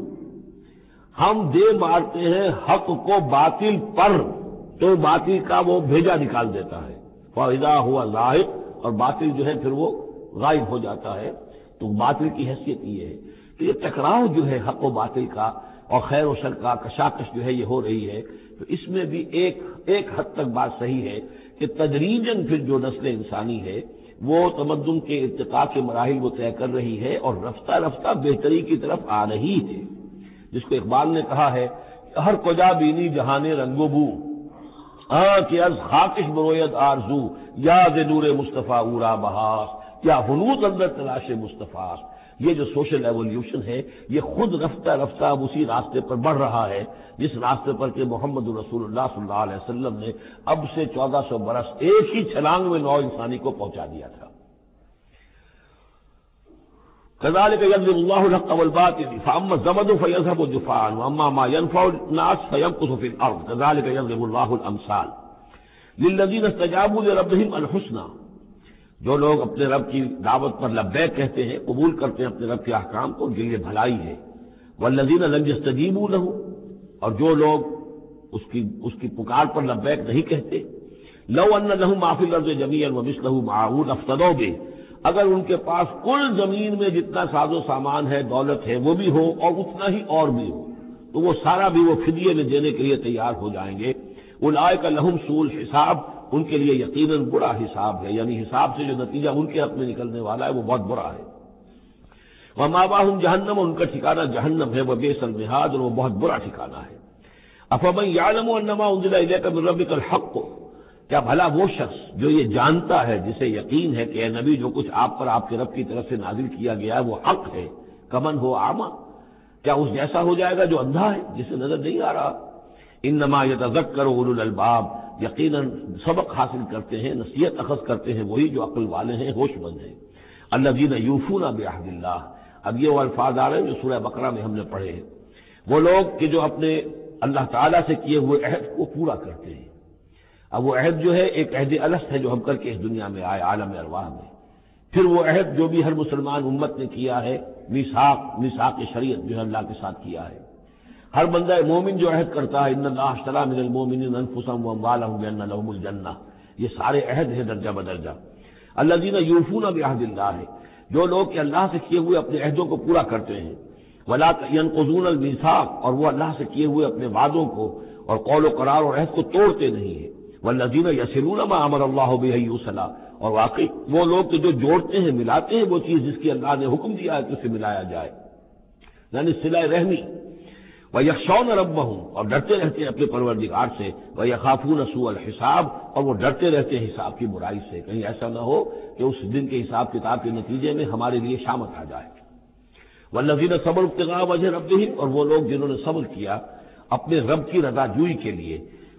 ہم دے مارتے ہیں حق کو باطل پر تو باطل کا وہ بھیجا نکال دیتا ہے، فاذا هو زاہق، اور باطل جو ہے پھر وہ غائب ہو جاتا ہے۔ تو باطل کی حیثیت یہ ہے۔ تو یہ ٹکراؤ جو ہے حق و باطل کا اور خیر و شر کا کشاکش جو ہے یہ ہو رہی ہے، تو اس میں بھی ایک ایک حد تک بات صحیح ہے کہ تدریجاً پھر جو نسل انسانی ہے وہ تمدن کے ارتقاء کے مراحل وہ طے کر رہی ہے اور رفتہ رفتہ بہتری کی طرف آ رہی ہے، جس کو اقبال نے کہا ہے ہر کجا بینی جہان رنگ و بو، آ کہ از خاکش بروید آرزو، یاد نور مصطفیٰ اورا بہاس، کیا ہنوز اندر تلاش مصطفیٰ۔ یہ جو سوشل ایولیوشن ہے یہ خود رفتہ رفتہ اب اسی راستے پر بڑھ رہا ہے جس راستے پر کہ محمد رسول اللہ صلی اللہ علیہ وسلم نے اب سے چودہ سو برس ایک ہی چھلانگ میں نو انسانی کو پہنچا دیا تھا۔ كذلك يضرب الله الحق والباطل فاما الزبد فيذهب جفاء واما ما ينفع الناس فيمكث في الارض كذلك يضرب الله الامثال للذين استجابوا لربهم الحسنى، جو لوگ اپنے رب کی دعوت پر لبیک کہتے ہیں، قبول کرتے ہیں اپنے رب کے احکام کو، ان کے لیے بھلائی ہے، والذین لم یستجیبوا لہ، اور جو لوگ اس کی اس کی پکار پر لبیک نہیں کہتے، لو ان لہم ما فی الارض جمیعا ومثلہ معہ لافتدوا بہ، اگر ان کے پاس کل زمین میں جتنا ساز و سامان ہے، دولت ہے، وہ بھی ہو اور اتنا ہی اور بھی ہو، تو وہ سارا بھی وہ فدیے میں دینے کے لیے تیار ہو جائیں گے۔ اولئک لہم سوء الحساب، ان کے لیے یقیناً برا حساب ہے، یعنی حساب سے جو نتیجہ ان کے حق میں نکلنے والا ہے وہ بہت برا ہے۔ ومأواہم جہنم، ان کا ٹھکانہ جہنم ہے، وبئس المہاد، اور وہ بہت برا ٹھکانہ ہے۔ افمن یعلم انما انزل الیک من ربک الحق، کیا بھلا وہ شخص جو یہ جانتا ہے، جسے یقین ہے کہ اے نبی جو کچھ آپ پر آپ کے رب کی طرف سے نازل کیا گیا ہے وہ حق ہے، کمن ہو اعمی، کیا اس جیسا ہو جائے گا جو اندھا ہے، جسے نظر نہیں آ رہا۔ انما یتذکر اولو الالباب، یقیناً سبق حاصل کرتے ہیں، نصیحت اخذ کرتے ہیں وہی جو عقل والے ہیں، ہوش مند ہیں۔ الذین یوفون بعہد اللہ، اب یہ وہ الفاظ آ رہے ہیں جو سورہ بقرہ میں ہم نے پڑھے ہیں، وہ لوگ کہ جو اپنے اللہ تعالیٰ سے کیے ہوئے عہد کو پورا کرتے ہیں۔ اب وہ عہد جو ہے ایک عہد الست ہے جو ہم کر کے اس دنیا میں آئے عالم ارواح میں، پھر وہ عہد جو بھی ہر مسلمان امت نے کیا ہے، میثاق میثاق شریعت جو ہے اللہ کے ساتھ کیا ہے، ہر بندہ مومن جو عہد کرتا ہے ان اللہ اشتری من المؤمنین انفسهم واموالهم بان لهم الجنہ، یہ سارے عہد ہیں درجہ بدرجہ۔ الذین یوفون بعہد اللہ، جو لوگ کہ اللہ سے کیے ہوئے اپنے عہدوں کو پورا کرتے ہیں، ولا ينقضون الميثاق، اور وہ اللہ سے کیے ہوئے اپنے وعدوں کو اور قول و قرار اور عہد کو توڑتے نہیں ہیں۔ والذین یصلون ما امر اللہ بہ ان یوصل، اور واقعی وہ لوگ کہ جو جوڑتے ہیں، ملاتے ہیں وہ چیز جس کی اللہ نے حکم دیا ہے کہ اسے ملایا جائے، یعنی صلہ رحمی۔ وَيَخْشَوْنَ رَبَّهُمْ، اور ڈرتے رہتے ہیں اپنے پروردگار سے، وَيَخَافُونَ سُوءَ الْحِسَابِ، اور وہ ڈرتے رہتے ہیں حساب کی برائی سے، کہیں ایسا نہ ہو کہ اس دن کے حساب کتاب کے نتیجے میں ہمارے لیے شامت آ جائے۔ وَالَّذِينَ صَبَرُوا ابْتِغَاءَ وَجْهِ رَبِّهِمْ، اور وہ لوگ جنہوں نے صبر کیا اپنے رب کی رضا جوئی کے لیے،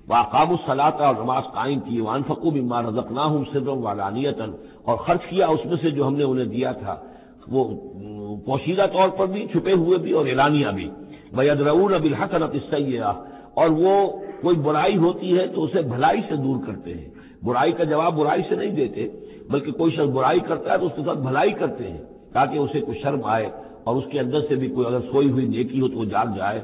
وَأَقَامُوا الصَّلَاةَ اور نماز قائم کی، وَأَنفَقُوا مِمَّا رَزَقْنَاهُمْ سِرًّا وَعَلَانِيَةً اور خرچ کیا اس میں سے جو ہم نے انہیں دیا تھا، وہ پوشیدہ طور پر بھی، چھپے ہوئے بھی اور اعلانیہ بھی۔ وَيَدْرَؤُونَ بِالْحَسَنَةِ السَّيِّئَةَ اور وہ کوئی برائی ہوتی ہے تو اسے بھلائی سے دور کرتے ہیں، برائی کا جواب برائی سے نہیں دیتے، بلکہ کوئی شخص برائی کرتا ہے تو اس کے ساتھ بھلائی کرتے ہیں تاکہ اسے کوئی شرم آئے اور اس کے اندر سے بھی کوئی اگر سوئی ہوئی نیکی ہو تو وہ جاگ جائے۔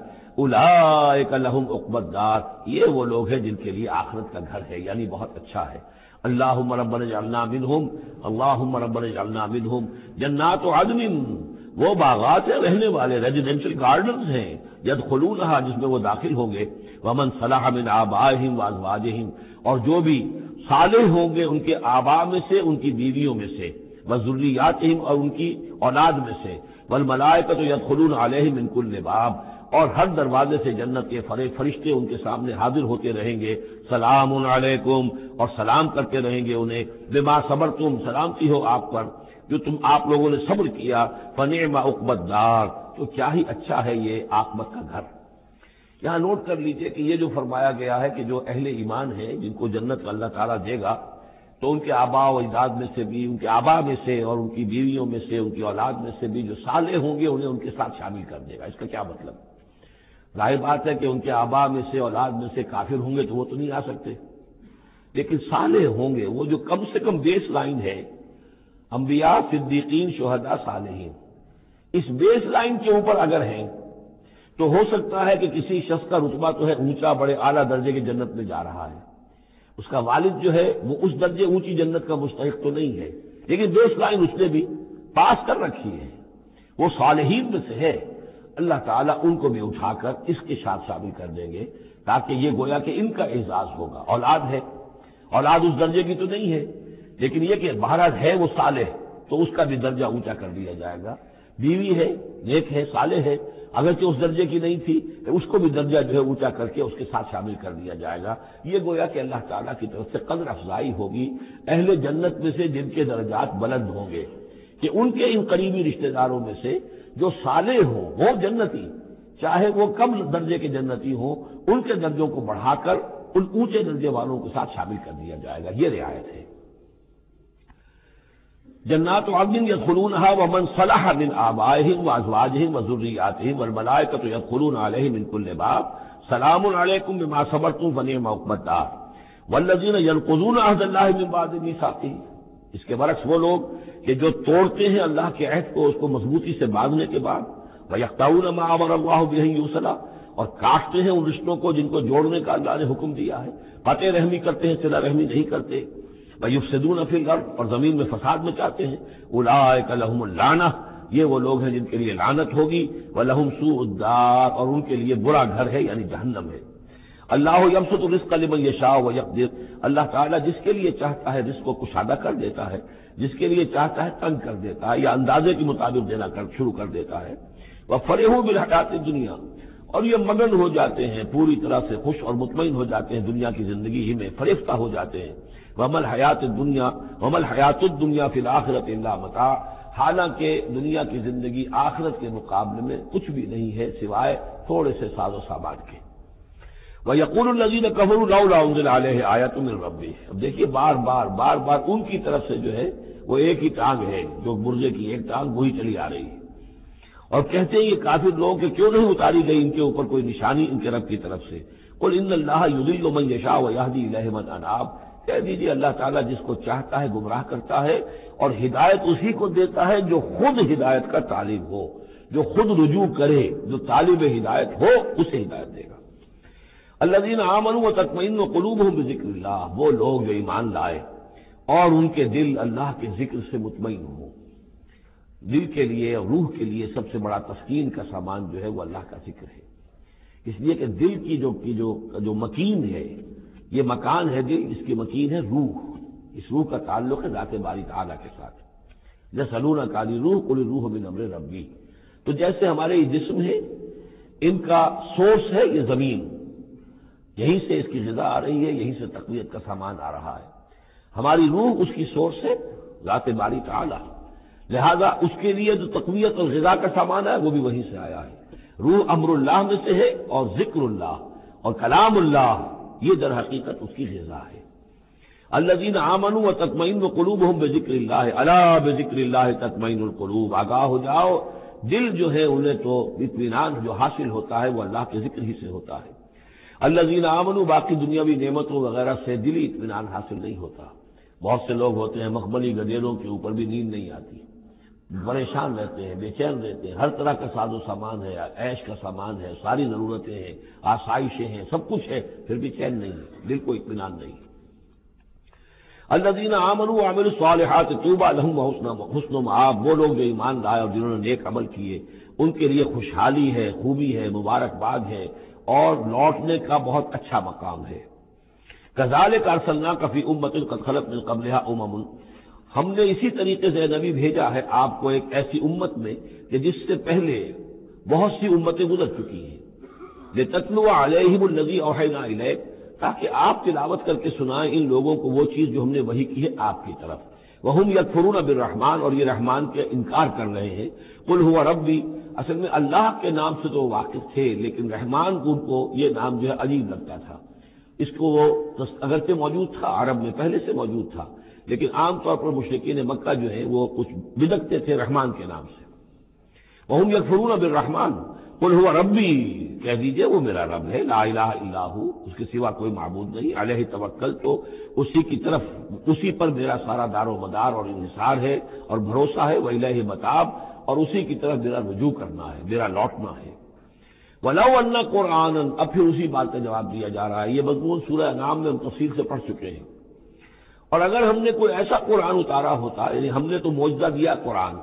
اولئک لہم عقبی الدار، یہ وہ لوگ ہیں جن کے لیے آخرت کا گھر ہے، یعنی بہت اچھا ہے۔ اللہم ربنا اجعلنا منہم، اللہم ربنا اجعلنا منہم۔ جنات عدن، وہ باغات ہیں رہنے والے، ریزیڈینشل گارڈنز ہیں، یدخلونہا جس میں وہ داخل ہوں گے، ومن صلح من آبائہم وازواجہم اور جو بھی صالح ہوں گے ان کے آباء میں سے، ان کی بیویوں میں سے، وذریاتہم اور ان کی اولاد میں سے، والملائکۃ یدخلون علیہم من کل باب اور ہر دروازے سے جنت کے فرشتے ان کے سامنے حاضر ہوتے رہیں گے، سلام علیکم اور سلام کرتے رہیں گے انہیں، بما صبرتم سلامتی ہو آپ پر جو تم آپ لوگوں نے صبر کیا، فنعم عقبی الدار تو کیا ہی اچھا ہے یہ عاقبت کا گھر۔ یہاں نوٹ کر لیجئے کہ یہ جو فرمایا گیا ہے کہ جو اہل ایمان ہیں جن کو جنت اللہ تعالیٰ دے گا تو ان کے آباء و اجداد میں سے بھی، ان کے آباء میں سے اور ان کی بیویوں میں سے، ان کی اولاد میں سے بھی جو صالح ہوں گے انہیں ان کے ساتھ شامل کر دے گا۔ اس کا کیا مطلب؟ ظاہر بات ہے کہ ان کے آباء میں سے، اولاد میں سے کافر ہوں گے تو وہ تو نہیں آ سکتے، لیکن صالح ہوں گے، وہ جو کم سے کم بیس لائن ہے، انبیاء، صدیقین، شہداء، صالحین، اس بیس لائن کے اوپر اگر ہیں تو ہو سکتا ہے کہ کسی شخص کا رتبہ تو ہے اونچا، بڑے اعلیٰ درجے کی جنت میں جا رہا ہے، اس کا والد جو ہے وہ اس درجے اونچی جنت کا مستحق تو نہیں ہے، لیکن بیس لائن اس نے بھی پاس کر رکھی ہے، وہ صالحین میں سے ہے۔ اللہ تعالیٰ ان کو بھی اٹھا کر اس کے ساتھ شامل کر دیں گے تاکہ یہ گویا کہ ان کا اعزاز ہوگا۔ اولاد ہے، اولاد اس درجے کی تو نہیں ہے، لیکن یہ کہ بہرحال ہے وہ صالح تو اس کا بھی درجہ اونچا کر دیا جائے گا۔ بیوی ہے، نیک ہے، صالح ہے، اگرچہ اس درجے کی نہیں تھی تو اس کو بھی درجہ جو ہے اونچا کر کے اس کے ساتھ شامل کر دیا جائے گا۔ یہ گویا کہ اللہ تعالیٰ کی طرف سے قدر افزائی ہوگی اہل جنت میں سے جن کے درجات بلند ہوں گے، کہ ان کے ان قریبی رشتہ داروں میں سے جو صالح ہوں وہ جنتی، چاہے وہ کم درجے کے جنتی ہوں، ان کے درجوں کو بڑھا کر ان اونچے درجے والوں کے ساتھ شامل کر دیا جائے گا۔ یہ رعایت ہے۔ جنات عدن یدخلونہا ومن صلح من آبائہم وازواجہم وذریاتہم والملائکۃ یدخلون علیہم من کل باب سلام علیکم بما صبرتم فنعم عقبی الدار والذین ینقضون عہد اللہ من بعد میثاقہ۔ اس کے برعکس وہ لوگ کہ جو توڑتے ہیں اللہ کے عہد کو، اس کو مضبوطی سے باندھنے کے بعد، وَيَقْطَعُونَ مَا أَمَرَ اللَّهُ بِهِ يُوصَلَ اور کاٹتے ہیں ان رشتوں کو جن کو جوڑنے کا اللہ نے حکم دیا ہے، قطع رحمی کرتے ہیں، صلہ رحمی نہیں کرتے، وَيُفْسِدُونَ فِي الْأَرْضِ اور زمین میں فساد مچاتے ہیں، أُولَٰئِكَ لَهُمُ اللَّعْنَةُ یہ وہ لوگ ہیں جن کے لیے لعنت ہوگی، وَلَهُمْ سُوءُ الدَّارِ اور ان کے لیے برا گھر ہے یعنی جہنم ہے۔ اللہ یبسط الرزق لمن یشاء ویقدر اللہ تعالیٰ جس کے لیے چاہتا ہے رزق کو کشادہ کر دیتا ہے، جس کے لیے چاہتا ہے تنگ کر دیتا ہے یا اندازے کے مطابق دینا کر شروع کر دیتا ہے۔ وَفَرِحُوا بِالْحَيَاةِ الدُّنْيَا اور یہ مگن ہو جاتے ہیں، پوری طرح سے خوش اور مطمئن ہو جاتے ہیں دنیا کی زندگی ہی میں، فریفتہ ہو جاتے ہیں۔ وَمَا الْحَيَاةُ الدُّنْيَا وَمَا الْحَيَاةُ الدُّنْيَا فِي الْآخِرَةِ إِلَّا مَتَاعٌ حالانکہ دنیا کی زندگی آخرت کے مقابلے میں کچھ بھی نہیں ہے سوائے تھوڑے سے ساز و سامان کے۔ وَيَقُولُ الَّذِينَ كَفَرُوا لَوْلَا أُنزِلَ عَلَيْهِ آيَةٌ مِّن رَّبِّهِ اب دیکھیے بار بار بار بار ان کی طرف سے جو ہے وہ ایک ہی ٹانگ ہے، جو برزے کی ایک ٹانگ وہی چلی آ رہی ہے، اور کہتے ہیں یہ کافر لوگ کہ کیوں نہیں اتاری گئی ان کے اوپر کوئی نشانی ان کے رب کی طرف سے۔ قُلْ إِنَّ اللَّهَ يُضِلُّ مَن يَشَاءُ وَيَهْدِي إِلَيْهِ مَنْ أَنَابَ کہہ دیجیے اللہ تعالیٰ جس کو چاہتا ہے گمراہ کرتا ہے اور ہدایت اسی کو دیتا ہے جو خود ہدایت کا طالب ہو، جو خود رجوع کرے، جو طالب ہدایت ہو اسے ہدایت دے گا۔ الذین آمنوا وتطمئن قلوبهم بذکر اللہ وہ لوگ جو ایمان لائے اور ان کے دل اللہ کے ذکر سے مطمئن ہوں۔ دل کے لیے اور روح کے لیے سب سے بڑا تسکین کا سامان جو ہے وہ اللہ کا ذکر ہے، اس لیے کہ دل کی جو کی جو جو مکین ہے، یہ مکان ہے دل، اس کی مکین ہے روح، اس روح کا تعلق ہے ذات باری تعالیٰ کے ساتھ۔ یسألونک عن الروح قل الروح من امر ربی تو جیسے ہمارے یہ جسم ہے ان کا سورس ہے یہ زمین، یہیں سے اس کی غذا آ رہی ہے، یہیں سے تقویت کا سامان آ رہا ہے۔ ہماری روح اس کی سورس ہے ذات باری تعالیٰ، لہذا اس کے لیے جو تقویت اور غذا کا سامان ہے وہ بھی وہیں سے آیا ہے۔ روح امر اللہ میں سے ہے اور ذکر اللہ اور کلام اللہ یہ در حقیقت اس کی غذا ہے۔ الذین آمنوا وتطمئن قلوبهم بذکر اللہ الا بذکر اللہ تطمئن القلوب، آگاہ ہو جاؤ دل جو ہے انہیں تو اطمینان جو حاصل ہوتا ہے وہ اللہ کے ذکر ہی سے ہوتا ہے۔ الذین آمنوا، باقی دنیاوی نعمتوں وغیرہ سے دلی اطمینان حاصل نہیں ہوتا۔ بہت سے لوگ ہوتے ہیں مخملی گدیروں کے اوپر بھی نیند نہیں آتی، پریشان رہتے ہیں، بے چین رہتے ہیں، ہر طرح کا ساز و سامان ہے، عیش کا سامان ہے، ساری ضرورتیں ہیں، آسائشیں ہیں، سب کچھ ہے، پھر بھی چین نہیں ہے، دل کو اطمینان نہیں ہے۔ الذین آمنوا وعملوا الصالحات طوبی لہم وحسن مآب، وہ لوگ جو ایمان لائے اور جنہوں نے نیک عمل کیے ان کے لیے خوشحالی ہے، خوبی ہے، مبارکباد ہے اور لوٹنے کا بہت اچھا مقام ہے۔ کذالک ارسلناک فی امۃ قد خلت من قبلھا امم، ہم نے اسی طریقے سے نبی بھیجا ہے آپ کو ایک ایسی امت میں کہ جس سے پہلے بہت سی امتیں گزر چکی ہیں، لتتلو علیہم الذی اوحینا الیک، تاکہ آپ تلاوت کر کے سنائیں ان لوگوں کو وہ چیز جو ہم نے وحی کی ہے آپ کی طرف۔ وہم یکفرون بالرحمن، اور یہ رحمان کے انکار کر رہے ہیں۔ قل هو ربی، اصل میں اللہ کے نام سے تو واقف تھے لیکن رحمان کو ان کو یہ نام جو ہے عجیب لگتا تھا، اس کو وہ اگرچہ موجود تھا عرب میں پہلے سے موجود تھا لیکن عام طور پر مشرکین مکہ جو ہیں وہ کچھ بدکتے تھے رحمان کے نام سے۔ وہم یکفرون بالرحمن قل هو ربی، کہہ دیجئے وہ میرا رب ہے، لا الہ الا ہو، اس کے سوا کوئی معبود نہیں، علیہ توکل، تو اسی کی طرف اسی پر میرا سارا دار و مدار اور انحصار ہے اور بھروسہ ہے، وإلیہ متاب، اور اسی کی طرف میرا رجوع کرنا ہے، میرا لوٹنا ہے۔ وَلَوْ أَنَّ قُرْآنًا، اب پھر اسی بات کا جواب دیا جا رہا ہے، یہ مضمون سورہ انعام میں ہم تفصیل سے پڑھ چکے ہیں۔ اور اگر ہم نے کوئی ایسا قرآن اتارا ہوتا، یعنی ہم نے تو معجزہ دیا قرآن،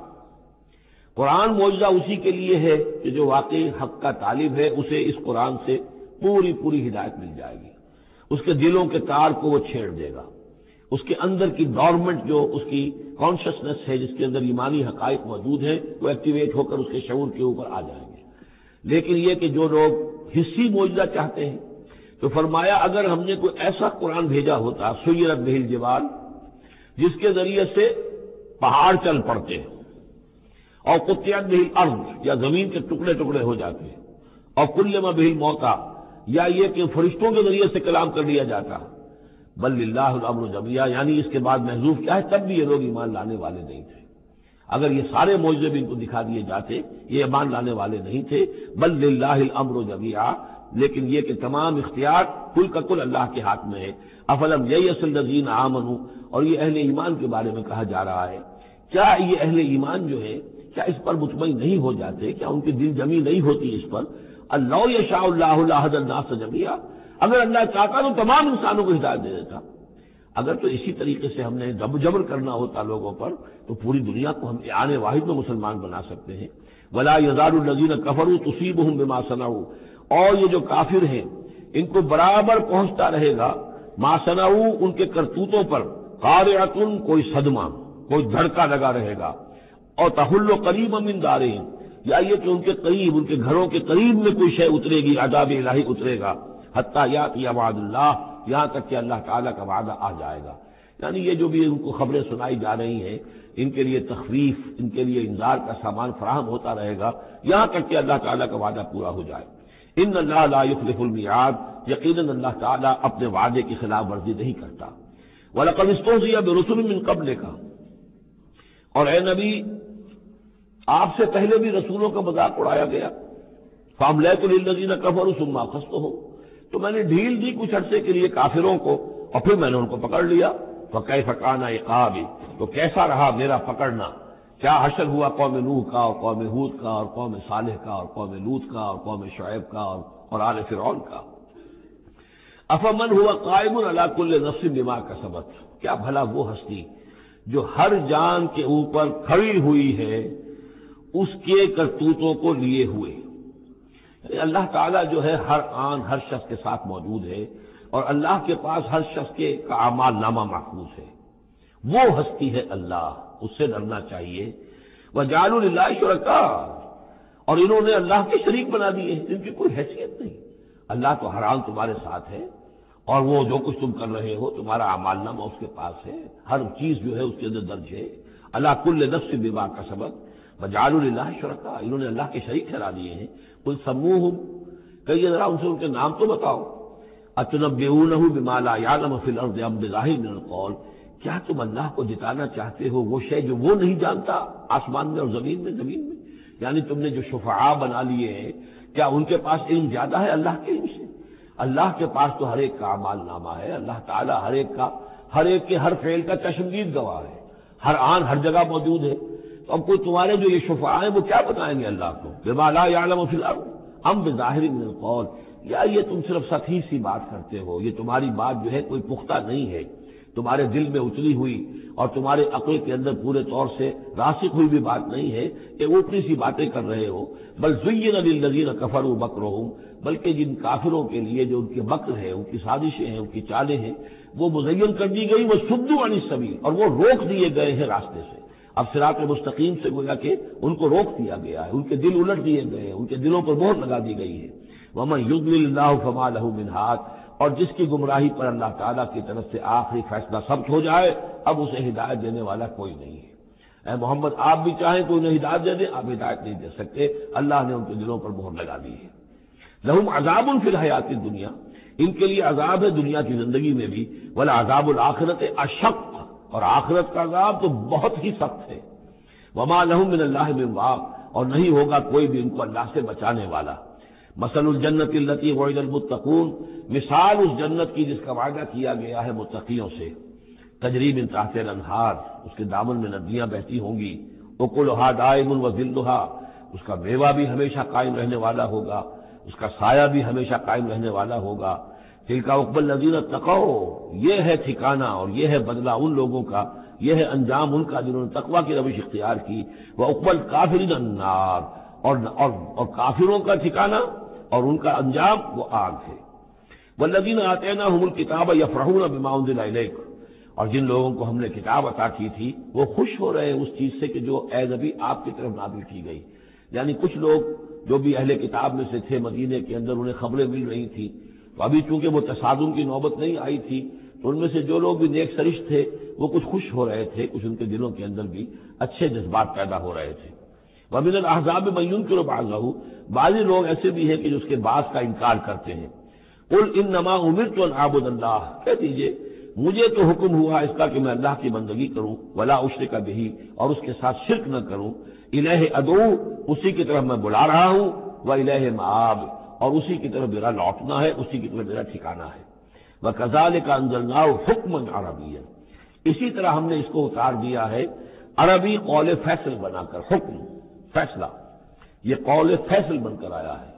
قرآن معجزہ اسی کے لیے ہے کہ جو واقعی حق کا طالب ہے اسے اس قرآن سے پوری پوری ہدایت مل جائے گی، اس کے دلوں کے تار کو وہ چھیڑ دے گا، اس کے اندر کی ڈورمنٹ جو اس کی کانشسنس ہے جس کے اندر ایمانی حقائق موجود ہیں وہ ایکٹیویٹ ہو کر اس کے شعور کے اوپر آ جائیں گے۔ لیکن یہ کہ جو لوگ حصی معجزہ چاہتے ہیں تو فرمایا اگر ہم نے کوئی ایسا قرآن بھیجا ہوتا سیرت بہ الجبال، جس کے ذریعے سے پہاڑ چل پڑتے ہیں، اور قطعت بہ الارض، یا زمین کے ٹکڑے ٹکڑے ہو جاتے ہیں، اور کلم بہ الموتیٰ، یا یہ کہ فرشتوں کے ذریعے سے کلام کر لیا جاتا، بل للہ الامر جمیعا، یعنی اس کے بعد محذوف کیا ہے، تب بھی یہ لوگ ایمان لانے والے نہیں تھے۔ اگر یہ سارے معجزے بھی ان کو دکھا دیے جاتے یہ ایمان لانے والے نہیں تھے، بل للہ الامر جمیعا، لیکن یہ کہ تمام اختیار کل کا کل اللہ کے ہاتھ میں ہے۔ افلم ییأس الذین آمنوا، اور یہ اہل ایمان کے بارے میں کہا جا رہا ہے، کیا یہ اہل ایمان جو ہے کیا اس پر مطمئن نہیں ہو جاتے، کیا ان کی دل جمی نہیں ہوتی اس پر؟ اللہ یشاء اللہ لہدی الناس جمیعا، اگر اللہ چاہتا تو تمام انسانوں کو ہدایت دے دیتا۔ اگر تو اسی طریقے سے ہم نے جب جبر کرنا ہوتا لوگوں پر تو پوری دنیا کو ہم آنے واحد میں مسلمان بنا سکتے ہیں۔ ولا یزال الذین کفروا تصیبهم بما صنعوا، اور یہ جو کافر ہیں ان کو برابر پہنچتا رہے گا ما صنعوا، ان کے کرتوتوں پر، قارعۃ، کوئی صدمہ، کوئی دھڑکا لگا رہے گا، اور تحل قریبا من دارہم، یا یہ کہ ان کے قریب، ان کے گھروں کے قریب میں کوئی شے اترے گی، عذاب الہی اترے گا، حتی یاتی وعد اللہ، یہاں تک کہ اللہ تعالیٰ کا وعدہ آ جائے گا۔ یعنی یہ جو بھی ان کو خبریں سنائی جا رہی ہیں ان کے لیے تخویف، ان کے لیے انذار کا سامان فراہم ہوتا رہے گا یہاں تک کہ اللہ تعالیٰ کا وعدہ پورا ہو جائے۔ ان اللہ لا یخلف المیعاد، یقیناً اللہ تعالیٰ اپنے وعدے کی خلاف ورزی نہیں کرتا۔ وَلَقَدِ اسْتُهْزِئَ بِرُسُلٍ مِّن قَبْلِكَ، اور اے نبی آپ سے پہلے بھی رسولوں کا مذاق اڑایا گیا۔ فَأَمْلَيْتُ لِلَّذِينَ كَفَرُوا ثُمَّ أَخَذْتُهُمْ، تو میں نے ڈھیل دی کچھ عرصے کے لیے کافروں کو اور پھر میں نے ان کو پکڑ لیا۔ فَكَيْفَ كَانَ عِقَابِ، تو کیسا رہا میرا پکڑنا، کیا حشر ہوا قوم نوح کا اور قوم ہود کا اور قوم صالح کا اور قوم لوط کا اور قوم شعیب کا اور, اور آل فرعون کا۔ أَفَمَنْ هُوَ قَائِمٌ عَلَى كُلِّ نَفْسٍ بِمَا كَسَبَتْ، کیا بھلا وہ ہستی جو ہر جان کے اوپر کھڑی ہوئی ہے اس کے کرتوتوں کو لیے ہوئے۔ اللہ تعالیٰ جو ہے ہر آن ہر شخص کے ساتھ موجود ہے اور اللہ کے پاس ہر شخص کے کا اعمال نامہ محفوظ ہے، وہ ہستی ہے اللہ، اس سے ڈرنا چاہیے۔ وَجَعَلُوا لِلَّهِ شُرَكَاءَ، اور انہوں نے اللہ کے شریک بنا دیے جن کی کوئی حیثیت نہیں۔ اللہ تو ہر آن تمہارے ساتھ ہے اور وہ جو کچھ تم کر رہے ہو تمہارا اعمال نامہ اس کے پاس ہے، ہر چیز جو ہے اس کے اندر درج ہے۔ عَلَىٰ كُلِّ نَفْسٍ بِمَا كَسَبَتْ وَجَعَلُوا لِلَّهِ شُرَكَاءَ، انہوں نے اللہ کے شریک ٹھہرا دیے ہیں۔ قُلْ سَمُّوهُمْ، کہیے ذرا ان سے ان کے نام تو بتاؤ۔ اتنبئونہ بما لا یعلم فی الارض ام بظاہر من القول، کیا تم اللہ کو جتانا چاہتے ہو وہ شے جو وہ نہیں جانتا آسمان میں اور زمین میں زمین میں؟ یعنی تم نے جو شفعاء بنا لیے ہیں، کیا ان کے پاس علم زیادہ ہے اللہ کے علم سے؟ اللہ کے پاس تو ہر ایک کا اعمال نامہ ہے، اللہ تعالیٰ ہر ایک کا ہر ایک کے ہر فعل کا چشمدید گواہ ہے، ہر آن ہر جگہ موجود ہے۔ تو اب کوئی تمہارے جو یہ شفعاء ہیں وہ کیا بتائیں گے اللہ کو؟ بما لا یعلم فی الارض ام بظاہر من القول، یا یہ تم صرف سطحی سی بات کرتے ہو، یہ تمہاری بات جو ہے کوئی پختہ نہیں ہے، تمہارے دل میں اتری ہوئی اور تمہارے عقل کے اندر پورے طور سے راسخ ہوئی بھی بات نہیں ہے کہ اوپری سی باتیں کر رہے ہو۔ بل زین للذین کفروا مکرہم، بلکہ جن کافروں کے لیے جو ان کے مکر ہے، ان کی سازشیں ہیں، ان کی چالیں ہیں، وہ مزین کر دی گئی، وہ صدوا عن السبیل، اور وہ روک دیے گئے ہیں راستے سے۔ اب صراط مستقیم سے گویا کہ ان کو روک دیا گیا ہے، ان کے دل الٹ دیے گئے ہیں، ان کے دلوں پر مہر لگا دی گئی ہے۔ ومن یضلل اللہ فما لہ من ہاد، اور جس کی گمراہی پر اللہ تعالیٰ کی طرف سے آخری فیصلہ ثبت ہو جائے، اب اسے ہدایت دینے والا کوئی نہیں ہے۔ اے محمد آپ بھی چاہیں کوئی انہیں ہدایت دے دے، آپ ہدایت نہیں دے سکتے، اللہ نے ان کے دلوں پر مہر لگا دی ہے۔ لہم عذاب فی الحیات الدنیا، ان کے لیے عذاب ہے دنیا کی زندگی میں بھی، ولعذاب الآخرۃ اشق، اور آخرت کا عذاب تو بہت ہی سخت ہے۔ وما لہم من اللہ من واق، اور نہیں ہوگا کوئی بھی ان کو اللہ سے بچانے والا۔ مثل الجنت التي وعد المتقون، مثال اس جنت کی جس کا وعدہ کیا گیا ہے متقیوں سے، تجری من تحت الانہار، اس کے دامن میں ندیاں بہتی ہوں گی، اکلھا دائم وظلھا، اس کا میوہ بھی ہمیشہ قائم رہنے والا ہوگا، اس کا سایہ بھی ہمیشہ قائم رہنے والا ہوگا۔ تلک عقبی الذین اتقوا، یہ ہے ٹھکانہ اور یہ ہے بدلہ ان لوگوں کا، یہ ہے انجام ان کا جنہوں نے تقویٰ کی روش اختیار کی۔ وعقبی الکافرین النار، اور اور اور کافروں کا ٹھکانہ اور ان کا انجام وہ آگ ہے۔ والذین آتیناہم الکتاب یفرحون بما انزل الیک، اور جن لوگوں کو ہم نے کتاب عطا کی تھی وہ خوش ہو رہے ہیں اس چیز سے کہ جو اے نبی آپ کی طرف نازل کی گئی۔ یعنی کچھ لوگ جو بھی اہل کتاب میں سے تھے مدینے کے اندر، انہیں خبریں مل رہی تھیں، تو ابھی چونکہ وہ تصادم کی نوبت نہیں آئی تھی، تو ان میں سے جو لوگ بھی نیک سرش تھے وہ کچھ خوش ہو رہے تھے، کچھ ان کے دلوں کے اندر بھی اچھے جذبات پیدا ہو رہے تھے۔ ومن الاحزاب من ينكر بعضه، بعض لوگ ایسے بھی ہیں کہ جو اس کے بعض کا انکار کرتے ہیں۔ قل انما امرت ان اعبد اللہ، کہہ دیجئے مجھے تو حکم ہوا اس کا کہ میں اللہ کی بندگی کروں، ولا اشرک به، اور اس کے ساتھ شرک نہ کروں، الہ ادعو، اسی کی طرف میں بلا رہا ہوں، والہ مآب، اور اسی کی طرف میرا لوٹنا ہے، اسی کی طرف میرا ٹھکانہ ہے۔ وکذالک انزلناه حکما عربیا، اسی طرح ہم نے اس کو اتار دیا ہے عربی قول فیصل بنا کر، حکم فیصلہ، یہ قول فیصل بن کر آیا ہے۔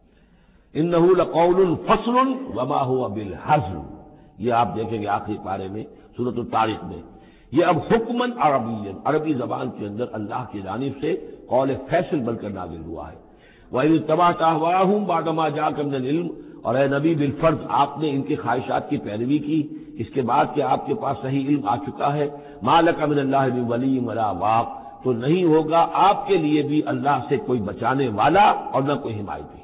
انہ لقول فصل وما هو بالحزل، یہ آپ دیکھیں گے آخری پارے میں سورۃ الطارق میں، یہ اب حکمن عربی، عربی زبان کے اندر اللہ کی جانب سے قول فیصل بن کر نازل ہوا ہے۔ وَإِنِ اتَّبَعْتَ أَهْوَاءَهُمْ بَعْدَ مَا جَاءَكَ مِنَ الْعِلْمِ، اور اے نبی بالفرض آپ نے ان کی خواہشات کی پیروی کی اس کے بعد کہ آپ کے پاس صحیح علم آ چکا ہے۔ مَا لَكَ مِنَ اللَّهِ مِن وَلِيٍّ وَلَا وَاقٍ، تو نہیں ہوگا آپ کے لیے بھی اللہ سے کوئی بچانے والا اور نہ کوئی حمایتی۔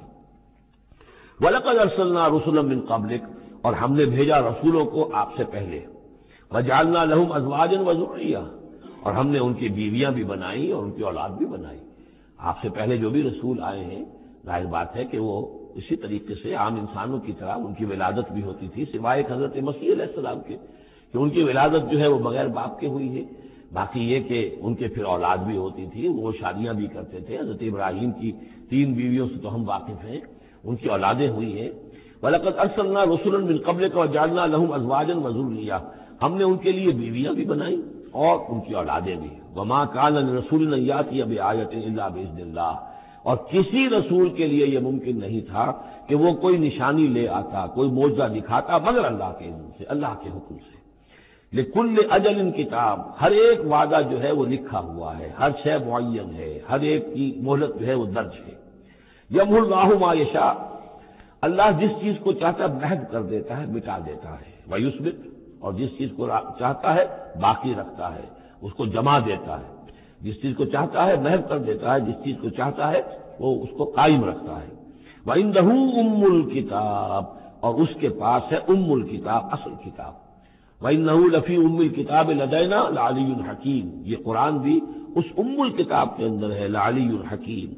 وَلَقَدْ أَرْسَلْنَا رُسُلًا مِّن قَبْلِكَ، اور ہم نے بھیجا رسولوں کو آپ سے پہلے۔ وَجَعَلْنَا لَهُمْ أَزْوَاجًا وَذُرِّيَّةً، اور ہم نے ان کی بیویاں بھی بنائی اور ان کی اولاد بھی بنائی۔ آپ سے پہلے جو بھی رسول آئے ہیں ظاہر بات ہے کہ وہ اسی طریقے سے عام انسانوں کی طرح ان کی ولادت بھی ہوتی تھی، سوائے حضرت مسیح علیہ السلام کے کہ ان کی ولادت جو ہے وہ بغیر باپ کے ہوئی ہے۔ باقی یہ کہ ان کے پھر اولاد بھی ہوتی تھی، وہ شادیاں بھی کرتے تھے۔ حضرت ابراہیم کی تین بیویوں سے تو ہم واقف ہیں، ان کی اولادیں ہوئی ہیں۔ وَلَقَدْ أَرْسَلْنَا رُسُلًا مِّن قَبْلِكَ وَجَعَلْنَا لَهُمْ أَزْوَاجًا وَذُرِّيَّةً، ہم نے ان کے لیے بیویاں بھی بنائیں اور ان کی اولادیں بھی۔ وَمَا كَانَ لِرَسُولٍ أَن يَأْتِيَ بِآيَةٍ إِلَّا بِإِذْنِ اللَّهِ، اور کسی رسول کے لیے یہ ممکن نہیں تھا کہ وہ کوئی نشانی لے آتا، کوئی معجزہ دکھاتا، مگر اللہ کے علم سے، اللہ کے حکم سے۔ لِكُلِّ أَجَلٍ کتاب، ہر ایک وعدہ جو ہے وہ لکھا ہوا ہے، ہر شے معین ہے، ہر ایک کی مہلت جو ہے وہ درج ہے۔ يَمْحُو اللَّهُ مَا يَشَاءُ، اللہ جس چیز کو چاہتا ہے محو کر دیتا ہے، مٹا دیتا ہے۔ وَيُثْبِتُ، اور جس چیز کو چاہتا ہے باقی رکھتا ہے، اس کو جمع دیتا ہے۔ جس چیز کو چاہتا ہے محو کر دیتا ہے، جس چیز کو چاہتا ہے وہ اس کو قائم رکھتا ہے۔ وَعِندَهُ أُمُّ الْكِتَابِ، اور اس کے پاس ہے ام الکتاب، اصل کتاب۔ وَإِنَّهُ لَفِي أُمِّ الْكِتَابِ لَدَيْنَا لَعَلِيٌّ حَكِيمٌ، یہ قرآن بھی اس ام الکتاب کے اندر ہے، لَعَلِيٌّ حَكِيمٌ۔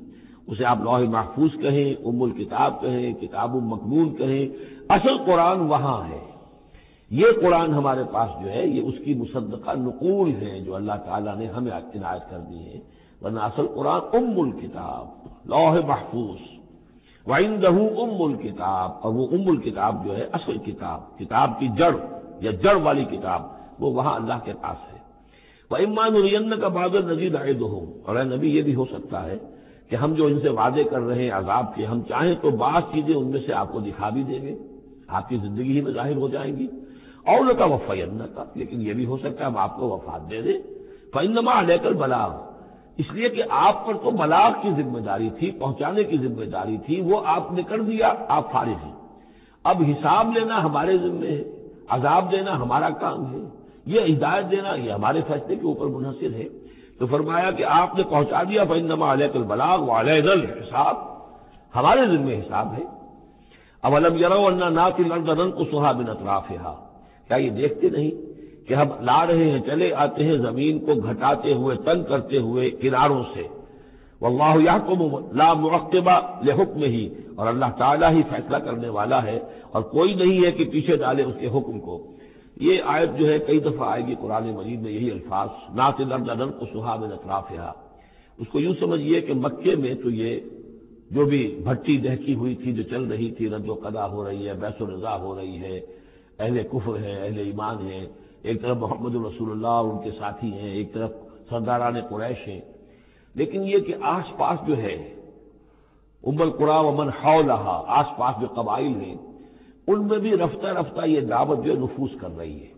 اسے آپ لوح محفوظ کہیں، ام الکتاب کہیں، کتاب مکنون کہیں، اصل قرآن وہاں ہے۔ یہ قرآن ہمارے پاس جو ہے یہ اس کی مصدقہ نقول ہیں جو اللہ تعالیٰ نے ہمیں عنایت کر دی ہیں، ورنہ اصل قرآن ام الکتاب، لوح محفوظ، وعنده ام الکتاب، اور وہ ام الکتاب جو ہے اصل کتاب، کتاب کی جڑ یا جڑ والی کتاب، وہ وہاں اللہ کے پاس ہے۔ وَإِمَّا نُرِيَنَّكَ بَعْضَ الَّذِي نَعِدُهُمْ، اور اے نبی یہ بھی ہو سکتا ہے کہ ہم جو ان سے وعدے کر رہے ہیں عذاب کے، ہم چاہیں تو بعض چیزیں ان میں سے آپ کو دکھا بھی دیں گے، آپ کی زندگی ہی میں ظاہر ہو جائیں گی، اور لَتَوَفَّيَنَّكَ، لیکن یہ بھی ہو سکتا ہے ہم آپ کو وفات دے دیں۔ فَإِنَّمَا عَلَيْكَ الْبَلَاغُ، اس لیے کہ آپ پر تو بلاغ کی ذمہ داری تھی، پہنچانے کی ذمہ داری تھی، وہ آپ نے کر دیا، آپ فارغ ہیں۔ اب حساب لینا ہمارے ذمہ ہے، عذاب دینا ہمارا کام ہے، یہ ہدایت دینا یہ ہمارے فیصلے کے اوپر منحصر ہے۔ تو فرمایا کہ آپ نے پہنچا دیا، فإنما علیک البلاغ وعلینا الحساب، ہمارے ذمہ حساب ہے۔ اولم یروا انا ناتی الارض ننقصها من اطرافها، کیا یہ دیکھتے نہیں کہ ہم لا رہے ہیں، چلے آتے ہیں زمین کو گھٹاتے ہوئے، تنگ کرتے ہوئے کناروں سے۔ واللہ یحکم لا معقب لحکمہ، اور اللہ تعالیٰ ہی فیصلہ کرنے والا ہے اور کوئی نہیں ہے کہ پیچھے ڈالے اس کے حکم کو۔ یہ آیت جو ہے کئی دفعہ آئے گی قرآن مجید میں، یہی الفاظ، ناط الارض ننقصها من اطرافها۔ اس کو یوں سمجھیے کہ مکے میں تو یہ جو بھی بھٹی دہکی ہوئی تھی، جو چل رہی تھی، رد و قضا ہو رہی ہے، بیس و رضا ہو رہی ہے، اہل کفر ہے، اہل ایمان ہے، ایک طرف محمد رسول اللہ اور ان کے ساتھی ہیں، ایک طرف سرداران قریش ہیں، لیکن یہ کہ آس پاس جو ہے ام القریٰ ومن حولہا، آس پاس جو قبائل ہیں، ان میں بھی رفتہ رفتہ یہ دعوت جو ہے نفوذ کر رہی ہے۔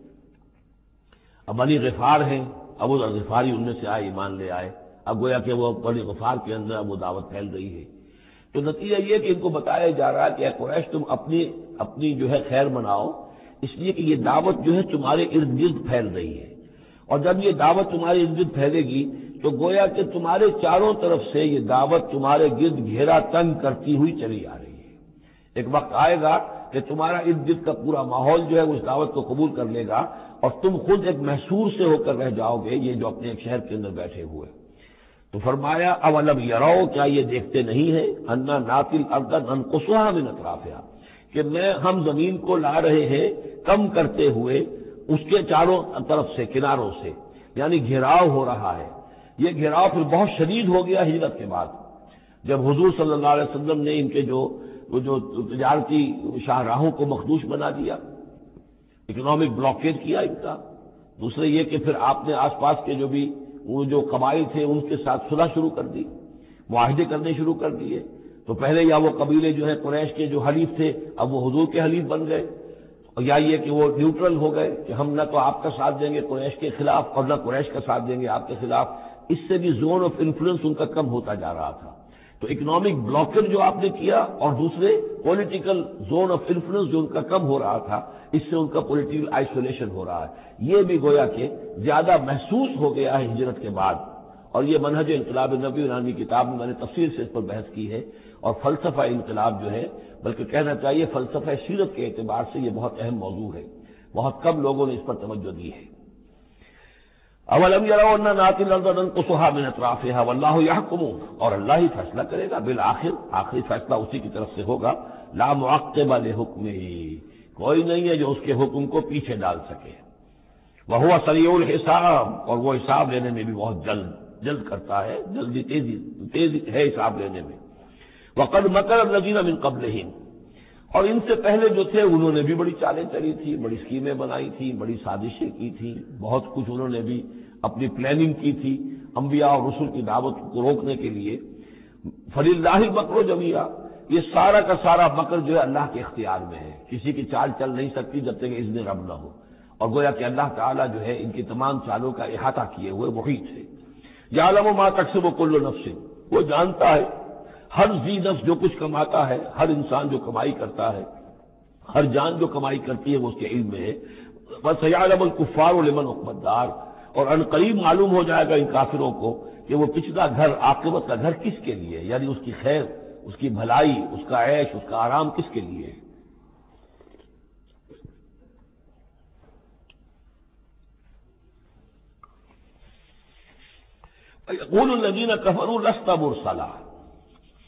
اب بنی غفار ہیں، ابو ذر غفاری ان میں سے آئے، ایمان لے آئے، اب گویا کہ وہ بنی غفار کے اندر اب وہ دعوت پھیل رہی ہے۔ تو نتیجہ یہ کہ ان کو بتایا جا رہا ہے کہ اے قریش تم اپنی اپنی جو ہے خیر مناؤ، اس لیے کہ یہ دعوت جو ہے تمہارے ارد گرد پھیل رہی ہے، اور جب یہ دعوت تمہارے ارد گرد پھیلے گی تو گویا کہ تمہارے چاروں طرف سے یہ دعوت تمہارے گرد گھیرا تنگ کرتی ہوئی چلی آ رہی ہے۔ ایک وقت آئے گا کہ تمہارا ارد گرد کا پورا ماحول جو ہے اس دعوت کو قبول کر لے گا، اور تم خود ایک محصور سے ہو کر رہ جاؤ گے، یہ جو اپنے ایک شہر کے اندر بیٹھے ہوئے۔ تو فرمایا اولم یروا، کیا یہ دیکھتے نہیں ہیں، انا ناتی الارض ننقصها من اطرافها، کہ میں ہم زمین کو لا رہے ہیں کم کرتے ہوئے اس کے چاروں طرف سے، کناروں سے، یعنی گھیراؤ ہو رہا ہے۔ یہ گھیراؤ پھر بہت شدید ہو گیا ہجرت کے بعد، جب حضور صلی اللہ علیہ وسلم نے ان کے جو وہ جو تجارتی شاہراہوں کو مخدوش بنا دیا، اکنامک بلاکیج کیا ان کا۔ دوسرے یہ کہ پھر آپ نے آس پاس کے جو بھی وہ جو قبائل تھے ان کے ساتھ صلح شروع کر دی، معاہدے کرنے شروع کر دیے۔ تو پہلے یا وہ قبیلے جو ہے قریش کے جو حلیف تھے اب وہ حضور کے حلیف بن گئے، اور یا یہ کہ وہ نیوٹرل ہو گئے کہ ہم نہ تو آپ کا ساتھ دیں گے قریش کے خلاف اور نہ قریش کا ساتھ دیں گے آپ کے خلاف۔ اس سے بھی زون آف انفلوئنس ان کا کم ہوتا جا رہا تھا۔ تو اکنامک بلاکر جو آپ نے کیا، اور دوسرے پولیٹیکل زون آف انفلوئنس جو ان کا کم ہو رہا تھا، اس سے ان کا پولیٹیکل آئسولیشن ہو رہا ہے، یہ بھی گویا کہ زیادہ محسوس ہو گیا ہے ہجرت کے بعد۔ اور یہ منہج انقلاب نبی عنوانی کتاب میں میں نے تفصیل سے اس پر بحث کی ہے، اور فلسفہ انقلاب جو ہے، بلکہ کہنا چاہیے فلسفہ سیرت کے اعتبار سے یہ بہت اہم موضوع ہے، بہت کم لوگوں نے اس پر توجہ دی ہے۔ اولم یروا انا ناتی الارض ننقصها من اطرافها واللہ یحکم، اور اللہ ہی فیصلہ کرے گا، بالآخر آخری فیصلہ اسی کی طرف سے ہوگا۔ لا معقب لحکمہ، کوئی نہیں ہے جو اس کے حکم کو پیچھے ڈال سکے۔ وہو سریع الحساب، اور وہ حساب لینے میں بھی بہت جلد جلد کرتا ہے، جلدی تیزی تیزی ہے حساب لینے میں۔ وقد مکر الذین من قبلہم، اور ان سے پہلے جو تھے انہوں نے بھی بڑی چالیں چلی تھی، بڑی اسکیمیں بنائی تھیں، بڑی سازشیں کی تھیں، بہت کچھ انہوں نے بھی اپنی پلاننگ کی تھی انبیاء اور رسل کی دعوت کو روکنے کے لیے۔ فللہ المکر جمیعا، یہ سارا کا سارا مکر جو ہے اللہ کے اختیار میں ہے، کسی کی چال چل نہیں سکتی جب تک اذن رب نہ ہو، اور گویا کہ اللہ تعالیٰ جو ہے ان کی تمام چالوں کا احاطہ کیے ہوئے محیط ہے۔ یعلم ما تکسب کل نفس، وہ جانتا ہے ہر ذی نفس جو کچھ کماتا ہے، ہر انسان جو کمائی کرتا ہے، ہر جان جو کمائی کرتی ہے وہ اس کے علم میں ہے۔ وَسَيَعْلَمُ الْكُفَّارُ لِمَنْ عُقْبَى الدَّارِ، اور ان قریب معلوم ہو جائے گا ان کافروں کو کہ وہ پچھلا گھر، عاقبت کا گھر کس کے لیے، یعنی اس کی خیر، اس کی بھلائی، اس کا عیش، اس کا آرام کس کے لیے ہے۔ يقول الذين كفروا لست مرسلا،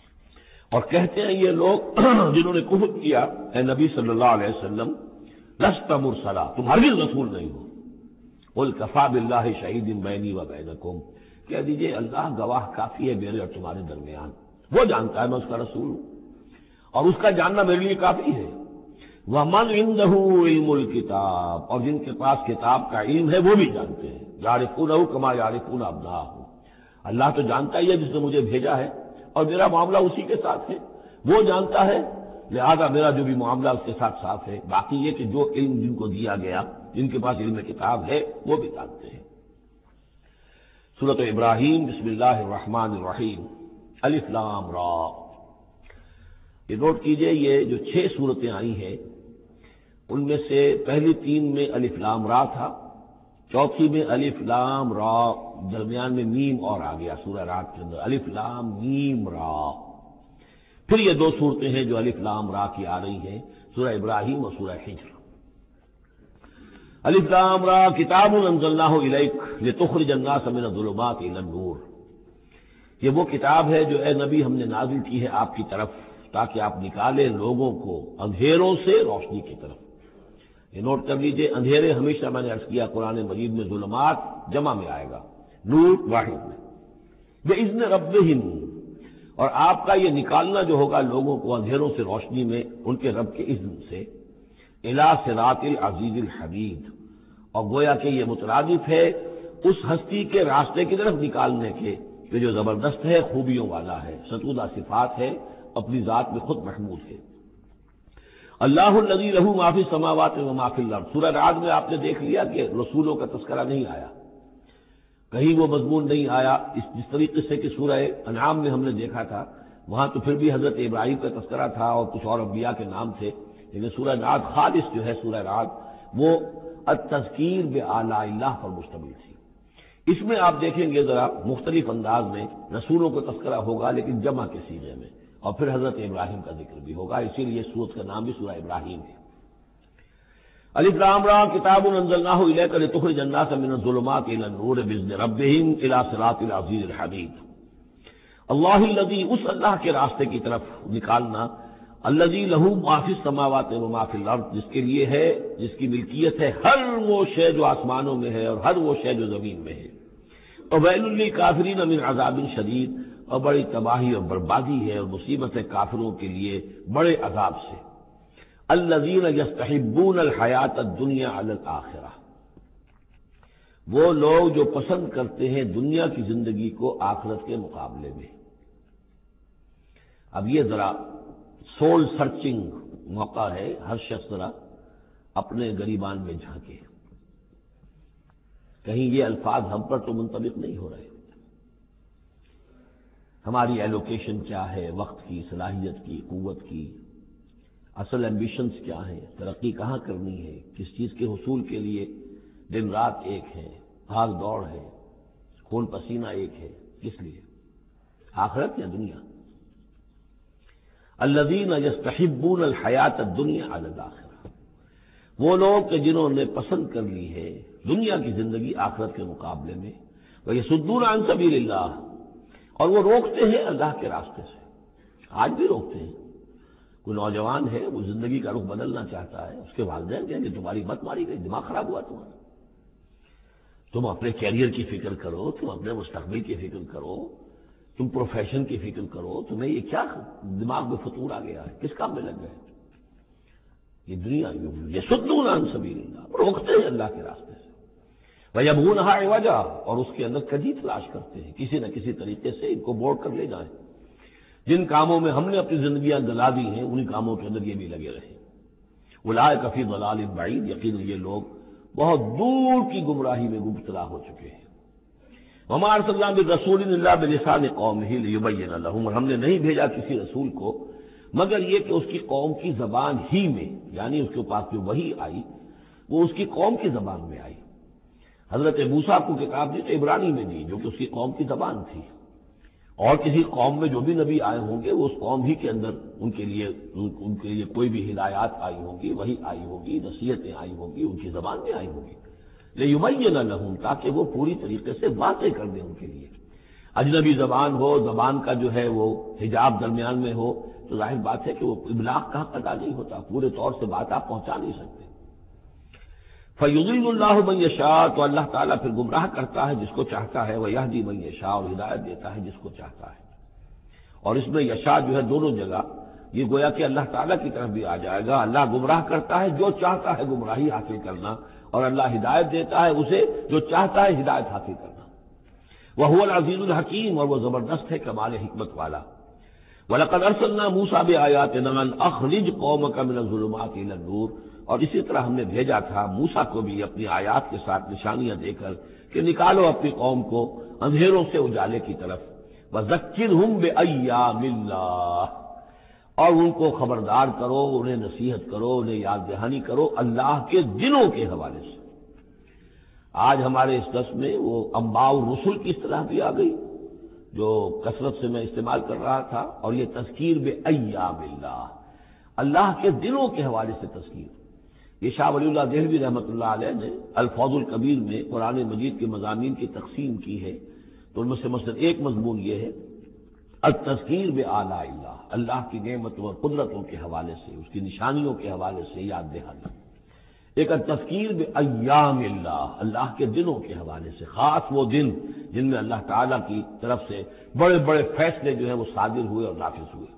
اور کہتے ہیں یہ لوگ جنہوں نے کفر کیا، اے نبی صلی اللہ علیہ وسلم لست مرسلا، تم ہرگز رسول نہیں ہو۔ قل کفی باللہ شہید بینی و بینکم، کہہ دیجئے اللہ گواہ کافی ہے میرے اور تمہارے درمیان، وہ جانتا ہے میں اس کا رسول ہوں اور اس کا جاننا میرے لیے کافی ہے۔ وَمَنْ عِندَهُ عِلْمُ الْكِتَابِ، اور جن کے پاس کتاب کا علم ہے وہ بھی جانتے ہیں، یعرفونہ کما یعرفون ابناءہم، اللہ تو جانتا ہی ہے جس نے مجھے بھیجا ہے اور میرا معاملہ اسی کے ساتھ ہے، وہ جانتا ہے، لہذا میرا جو بھی معاملہ اس کے ساتھ صاف ہے۔ باقی یہ کہ جو علم جن کو دیا گیا، جن کے پاس علم کتاب ہے، وہ بھی جانتے ہیں۔ سورۃ ابراہیم، بسم اللہ الرحمن الرحیم، الف لام را۔ یہ نوٹ کیجئے یہ جو چھ صورتیں آئی ہیں ان میں سے پہلی تین میں الف لام را تھا، چوتھی میں الف لام را، درمیان میں میم اور آ گیا سورہ رات کے اندر الف لام میم را۔ پھر یہ دو صورتیں ہیں جو الف لام را کی آ رہی ہیں، سورہ ابراہیم اور سورہ حجر۔ الف لام را کتاب انزلناہ الیک لتخرج الناس من الظلمات الی النور، یہ وہ کتاب ہے جو اے نبی ہم نے نازل کی ہے آپ کی طرف تاکہ آپ نکالیں لوگوں کو اندھیروں سے روشنی کی طرف۔ یہ نوٹ کر لیجئے، اندھیرے ہمیشہ میں نے عرض کیا قرآن مجید میں ظلمات جمع میں آئے گا، نور واحد میں، بِإِذْنِ رَبِّهِمْ، اور آپ کا یہ نکالنا جو ہوگا لوگوں کو اندھیروں سے روشنی میں ان کے رب کے اذن سے، اِلَى صِرَاطِ الْعَزِيزِ الْحَمِيدِ، اور گویا کہ یہ مترادف ہے اس ہستی کے راستے کی طرف نکالنے کے کہ جو زبردست ہے، خوبیوں والا ہے، ستودہ صفات ہے، اپنی ذات میں خود محمود ہے۔ اللہ الذی لہ ما فی السماوات و ما فی الارض، سورہ رعد میں آپ نے دیکھ لیا کہ رسولوں کا تذکرہ نہیں آیا، کہیں وہ مضمون نہیں آیا، اس جس طریقے سے کہ سورہ انعام میں ہم نے دیکھا تھا وہاں تو پھر بھی حضرت ابراہیم کا تذکرہ تھا اور کچھ اور انبیاء کے نام تھے، لیکن سورہ رعد خالص جو ہے سورہ رعد وہ التذکیر بآلاء اللہ پر مشتمل تھی۔ اس میں آپ دیکھیں گے ذرا مختلف انداز میں رسولوں کا تذکرہ ہوگا لیکن جمع کے سیغے میں، اور پھر حضرت ابراہیم کا ذکر بھی ہوگا، اسی لیے سورت کا نام بھی سورہ ابراہیم ہے۔ الف لام را کتاب انزلناہ الیک لتخرج الناس من الظلمات الی النور باذن ربہم الی صراط العزیز الحمید، اللہ الذی، اس اللہ کے راستے کی طرف نکالنا، الذی لہ ما فی السماوات و ما فی الارض، جس کے لیے ہے، جس کی ملکیت ہے ہر وہ شے جو آسمانوں میں ہے اور ہر وہ شے جو زمین میں ہے، اور ویل للکافرین من عذاب شدید، اور بڑی تباہی اور بربادی ہے اور مصیبت ہے کافروں کے لیے بڑے عذاب سے۔ الذین یستحبون الحیات الدنیا علی الآخرہ، وہ لوگ جو پسند کرتے ہیں دنیا کی زندگی کو آخرت کے مقابلے میں۔ اب یہ ذرا سول سرچنگ موقع ہے، ہر شخص ذرا اپنے گریبان میں جھانکے، کہیں یہ الفاظ ہم پر تو منطبق نہیں ہو رہے۔ ہماری ایلوکیشن کیا ہے، وقت کی، صلاحیت کی، قوت کی، اصل ایمبیشنز کیا ہیں، ترقی کہاں کرنی ہے، کس چیز کے حصول کے لیے دن رات ایک ہے، بھاگ دوڑ ہے، خون پسینہ ایک ہے، کس لیے؟ آخرت یا دنیا؟ الذین یستحبون الحیات الدنیا علی الآخرہ، وہ لوگ کہ جنہوں نے پسند کر لی ہے دنیا کی زندگی آخرت کے مقابلے میں، ویصدون عن سبیل اللہ، اور وہ روکتے ہیں اللہ کے راستے سے، آج بھی روکتے ہیں۔ کوئی نوجوان ہے وہ زندگی کا رخ بدلنا چاہتا ہے، اس کے والدین کہیں کہ تمہاری مت ماری گئی، دماغ خراب ہوا تمہارا، تم اپنے کیریئر کی فکر کرو، تم اپنے مستقبل کی فکر کرو، تم پروفیشن کی فکر کرو، تمہیں یہ کیا دماغ میں فطور آ گیا ہے، کس کام میں لگ گئے؟ یہ دنیا یصدون عن سبیل اللہ، روکتے ہیں اللہ کے راستے سے، وَيَبْغُونَهَا عِوَجًا، اور اس کے اندر کجی تلاش کرتے ہیں، کسی نہ کسی طریقے سے ان کو موڑ کر لے جائیں۔ جن کاموں میں ہم نے اپنی زندگیاں گلا دی ہیں انہی کاموں کے اندر یہ بھی لگے رہے۔ اولئک فی ضلال بعید، یقیناً یہ لوگ بہت دور کی گمراہی میں مبتلا ہو چکے ہیں۔ وما ارسلنا بالرسول الا بلسان قومه لیبین لهم، اور ہم نے نہیں بھیجا کسی رسول کو مگر یہ کہ اس کی قوم کی زبان ہی میں، یعنی اس کے پاس جو وحی آئی وہ اس کی قوم کی زبان میں آئی۔ حضرت موسیٰ کو کتاب دی تو عبرانی میں دی جو کہ اس کی قوم کی زبان تھی، اور کسی قوم میں جو بھی نبی آئے ہوں گے وہ اس قوم ہی کے اندر ان کے لیے ان کے لیے کوئی بھی ہدایات آئی ہوں گی، وحی آئی ہوگی، نصیحتیں آئی ہوں گی، ان کی زبان میں آئی ہوں گی، لیبین لہم، تاکہ وہ پوری طریقے سے واضح کر دیں ان کے لیے۔ اجنبی زبان ہو، زبان کا جو ہے وہ حجاب درمیان میں ہو، تو ظاہر بات ہے کہ وہ ابلاغ کا حق ادا نہیں ہوتا، پورے طور سے بات آپ پہنچا نہیں سکتے۔ فَيُضِلُّ اللَّهُ مَن يَشَاءُ، تو اللہ تعالیٰ پھر گمراہ کرتا ہے جس کو چاہتا ہے، وَيَهْدِي مَن يَشَاءُ، اور ہدایت دیتا ہے جس کو چاہتا ہے۔ اور اس میں یشاء جو ہے دونوں جگہ یہ گویا کہ اللہ تعالیٰ کی طرف بھی آ جائے گا، اللہ گمراہ کرتا ہے جو چاہتا ہے گمراہی حاصل کرنا، اور اللہ ہدایت دیتا ہے اسے جو چاہتا ہے ہدایت حاصل کرنا۔ وَهُوَ الْعَزِيزُ الْحَكِيمُ، اور وہ زبردست ہے کمال حکمت والا۔ وَلَقَدْ أَرْسَلْنَا مُوسَىٰ بِآيَاتِنَا أَنْ أَخْرِجْ قَوْمَكَ مِنَ الظُّلُمَاتِ إِلَى النُّورِ، اور اسی طرح ہم نے بھیجا تھا موسیٰ کو بھی اپنی آیات کے ساتھ نشانیاں دے کر کہ نکالو اپنی قوم کو اندھیروں سے اجالے کی طرف۔ وَذَكِّرْهُمْ بِأَيَّامِ اللَّهِ، اور ان کو خبردار کرو، انہیں نصیحت کرو، انہیں یاد دہانی کرو اللہ کے دنوں کے حوالے سے۔ آج ہمارے اس درس میں وہ انباء الرسل کی اصطلاح بھی آ گئی جو کثرت سے میں استعمال کر رہا تھا، اور یہ تذکیر بِأَيَّامِ اللَّهِ، اللہ کے دنوں کے حوالے سے تذکیر۔ یہ شاہ ولی اللہ دہلوی رحمۃ اللہ علیہ نے الفوز الکبیر میں قرآن مجید کے مضامین کی تقسیم کی ہے، تو ان میں سے مثلا ایک مضمون یہ ہے التذکیر بآلاء اللہ، اللہ کی نعمتوں اور قدرتوں کے حوالے سے، اس کی نشانیوں کے حوالے سے یاد دہانی۔ ایک التذکیر بایام اللہ، اللہ کے دنوں کے حوالے سے، خاص وہ دن جن میں اللہ تعالیٰ کی طرف سے بڑے بڑے فیصلے جو ہیں وہ صادر ہوئے اور نافذ ہوئے۔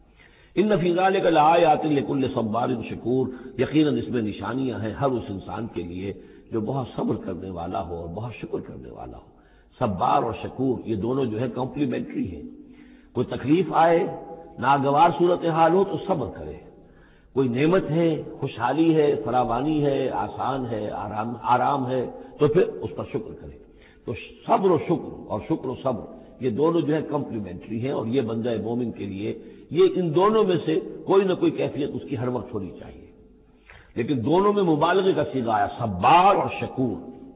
ان فی ذلک لآیات لکل صبار شکور، یقیناً اس میں نشانیاں ہیں ہر اس انسان کے لیے جو بہت صبر کرنے والا ہو اور بہت شکر کرنے والا ہو۔ صبار اور شکور یہ دونوں جو ہے کمپلیمنٹری ہیں۔ کوئی تکلیف آئے، ناگوار صورتحال ہو تو صبر کرے، کوئی نعمت ہے، خوشحالی ہے، فراوانی ہے، آسان ہے، آرام آرام ہے تو پھر اس پر شکر کرے۔ تو صبر و شکر اور شکر و صبر یہ دونوں جو ہے کمپلیمنٹری ہیں، اور یہ بندہ مومن کے لیے یہ ان دونوں میں سے کوئی نہ کوئی کیفیت اس کی ہر وقت ہونی چاہیے۔ لیکن دونوں میں مبالغے کا صیغہ آیا، صبار اور شکور۔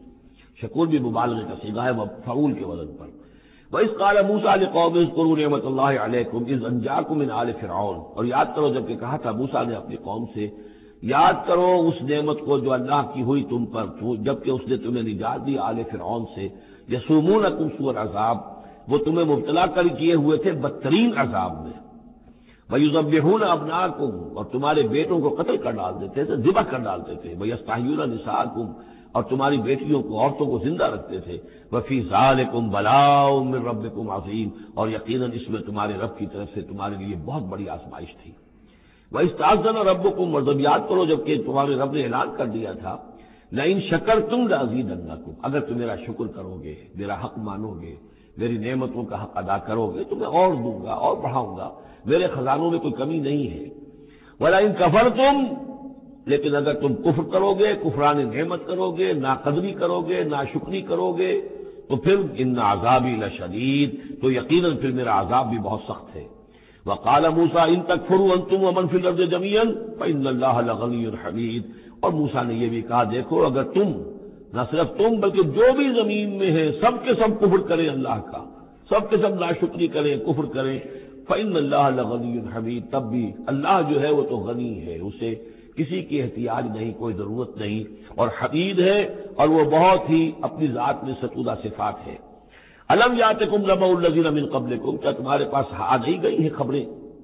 شکور بھی مبالغے کا صیغہ ہے مفعول کے وزن پر۔ وَإِذْ قَالَ مُوسَىٰ لِقَوْمِهِ اذْكُرُوا نِعْمَتَ اللَّهِ عَلَيْكُمْ إِذْ أَنجَاكُم مِّنْ آلِ فِرْعَوْنَ، اور یاد کرو جب کہ کہا تھا موسیٰ نے اپنی قوم سے، یاد کرو اس نعمت کو جو اللہ کی ہوئی تم پر جبکہ اس نے تمہیں نجات دی آل فرعون سے۔ یسومونکم سوء العذاب، وہ تمہیں مبتلا کر کیے ہوئے تھے بدترین عذاب میں۔ وَيُذَبِّحُونَ أَبْنَاءَكُمْ، اور تمہارے بیٹوں کو قتل کر ڈال دیتے تھے، ذبح کر ڈالتے تھے۔ وَيَسْتَحْيُونَ نِسَاءَكُمْ، اور تمہاری بیٹیوں کو، عورتوں کو زندہ رکھتے تھے۔ وَفِي ذَلِكُمْ بَلَاءٌ مِّن رَّبِّكُمْ عَظِيمٌ، اور یقیناً اس میں تمہارے رب کی طرف سے تمہارے لیے بہت بڑی آزمائش تھی۔ وَإِذْ تَأَذَّنَ رَبُّكُمْ، اور جب یاد کرو جب کہ تمہارے رب نے اعلان کر دیا تھا لَئِن شَكَرْتُمْ لَأَزِيدَنَّكُمْ، اگر تم میرا شکر کرو گے، میرا حق مانو گے، میری نعمتوں کا حق ادا کرو گے تو میں اور دوں گا اور بڑھاؤں گا، میرے خزانوں میں کوئی کمی نہیں ہے۔ وَلَئِن كَفَرْتُمْ، لیکن اگر تم کفر کرو گے، کفران نعمت کرو گے، ناقدری کرو گے، ناشکری کرو گے، تو پھر ان عذابی لشدید، تو یقیناً پھر میرا عذاب بھی بہت سخت ہے۔ وقال موسیٰ ان تکفروا انتم ومن فی الارض جميعا فإن اللہ لغنی حمید، اور موسیٰ نے یہ بھی کہا دیکھو اگر تم، نہ صرف تم بلکہ جو بھی زمین میں ہے سب کے سب کفر کریں اللہ کا، سب کے سب ناشکری کریں، کفر کریں، فإن اللہ لغنی حمید، تب بھی اللہ جو ہے وہ تو غنی ہے، اسے کسی کی احتیاج نہیں، کوئی ضرورت نہیں، اور حمید ہے، اور وہ بہت ہی اپنی ذات میں ستودہ صفات ہے۔ الم یاتکم نبأ الذین من قبلکم، کیا تمہارے پاس آ نہیں گئی ہیں خبریں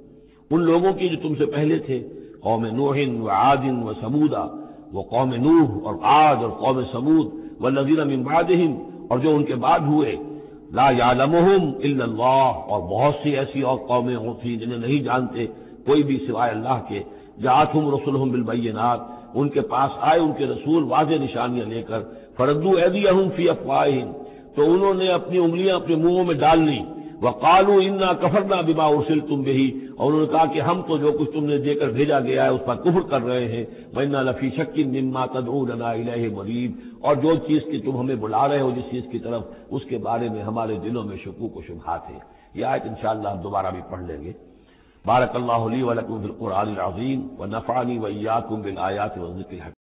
ان لوگوں کی جو تم سے پہلے تھے، قوم نوح وعاد وثمود، وہ قوم نوح اور عاد اور قوم ثمود، والذین من بعدہم، اور جو ان کے بعد ہوئے، لا یعلمہم الا اللہ، اور بہت سی ایسی اور قومیں ہوتی جنہیں نہیں جانتے کوئی بھی سوائے اللہ کے، جاءتہم رسلہم بالبینات، ان کے پاس آئے ان کے رسول واضح نشانیاں لے کر، فردوا ایدیہم فی افواہہم، تو انہوں نے اپنی انگلیاں اپنے منہوں میں ڈال لی، وقالوا انا کفرنا بما ارسلتم به، اور انہوں نے کہا کہ ہم تو جو کچھ تم نے دے کر بھیجا گیا ہے اس پر کفر کر رہے ہیں، وَإِنَّا لَفِي شَكٍّ مِّمَّا تَدْعُونَنَا إِلَيْهِ مُرِيبٍ، اور جو چیز کی تم ہمیں بلا رہے ہو جس چیز کی طرف، اس کے بارے میں ہمارے دلوں میں شکوک و شبہات ہیں۔ یہ آیت انشاءاللہ ہم دوبارہ بھی پڑھ لیں گے۔ بارک اللہ لی ولکم فی القرآن العظیم ونفعنی وإیاکم بالآیات والذکر الحکیم۔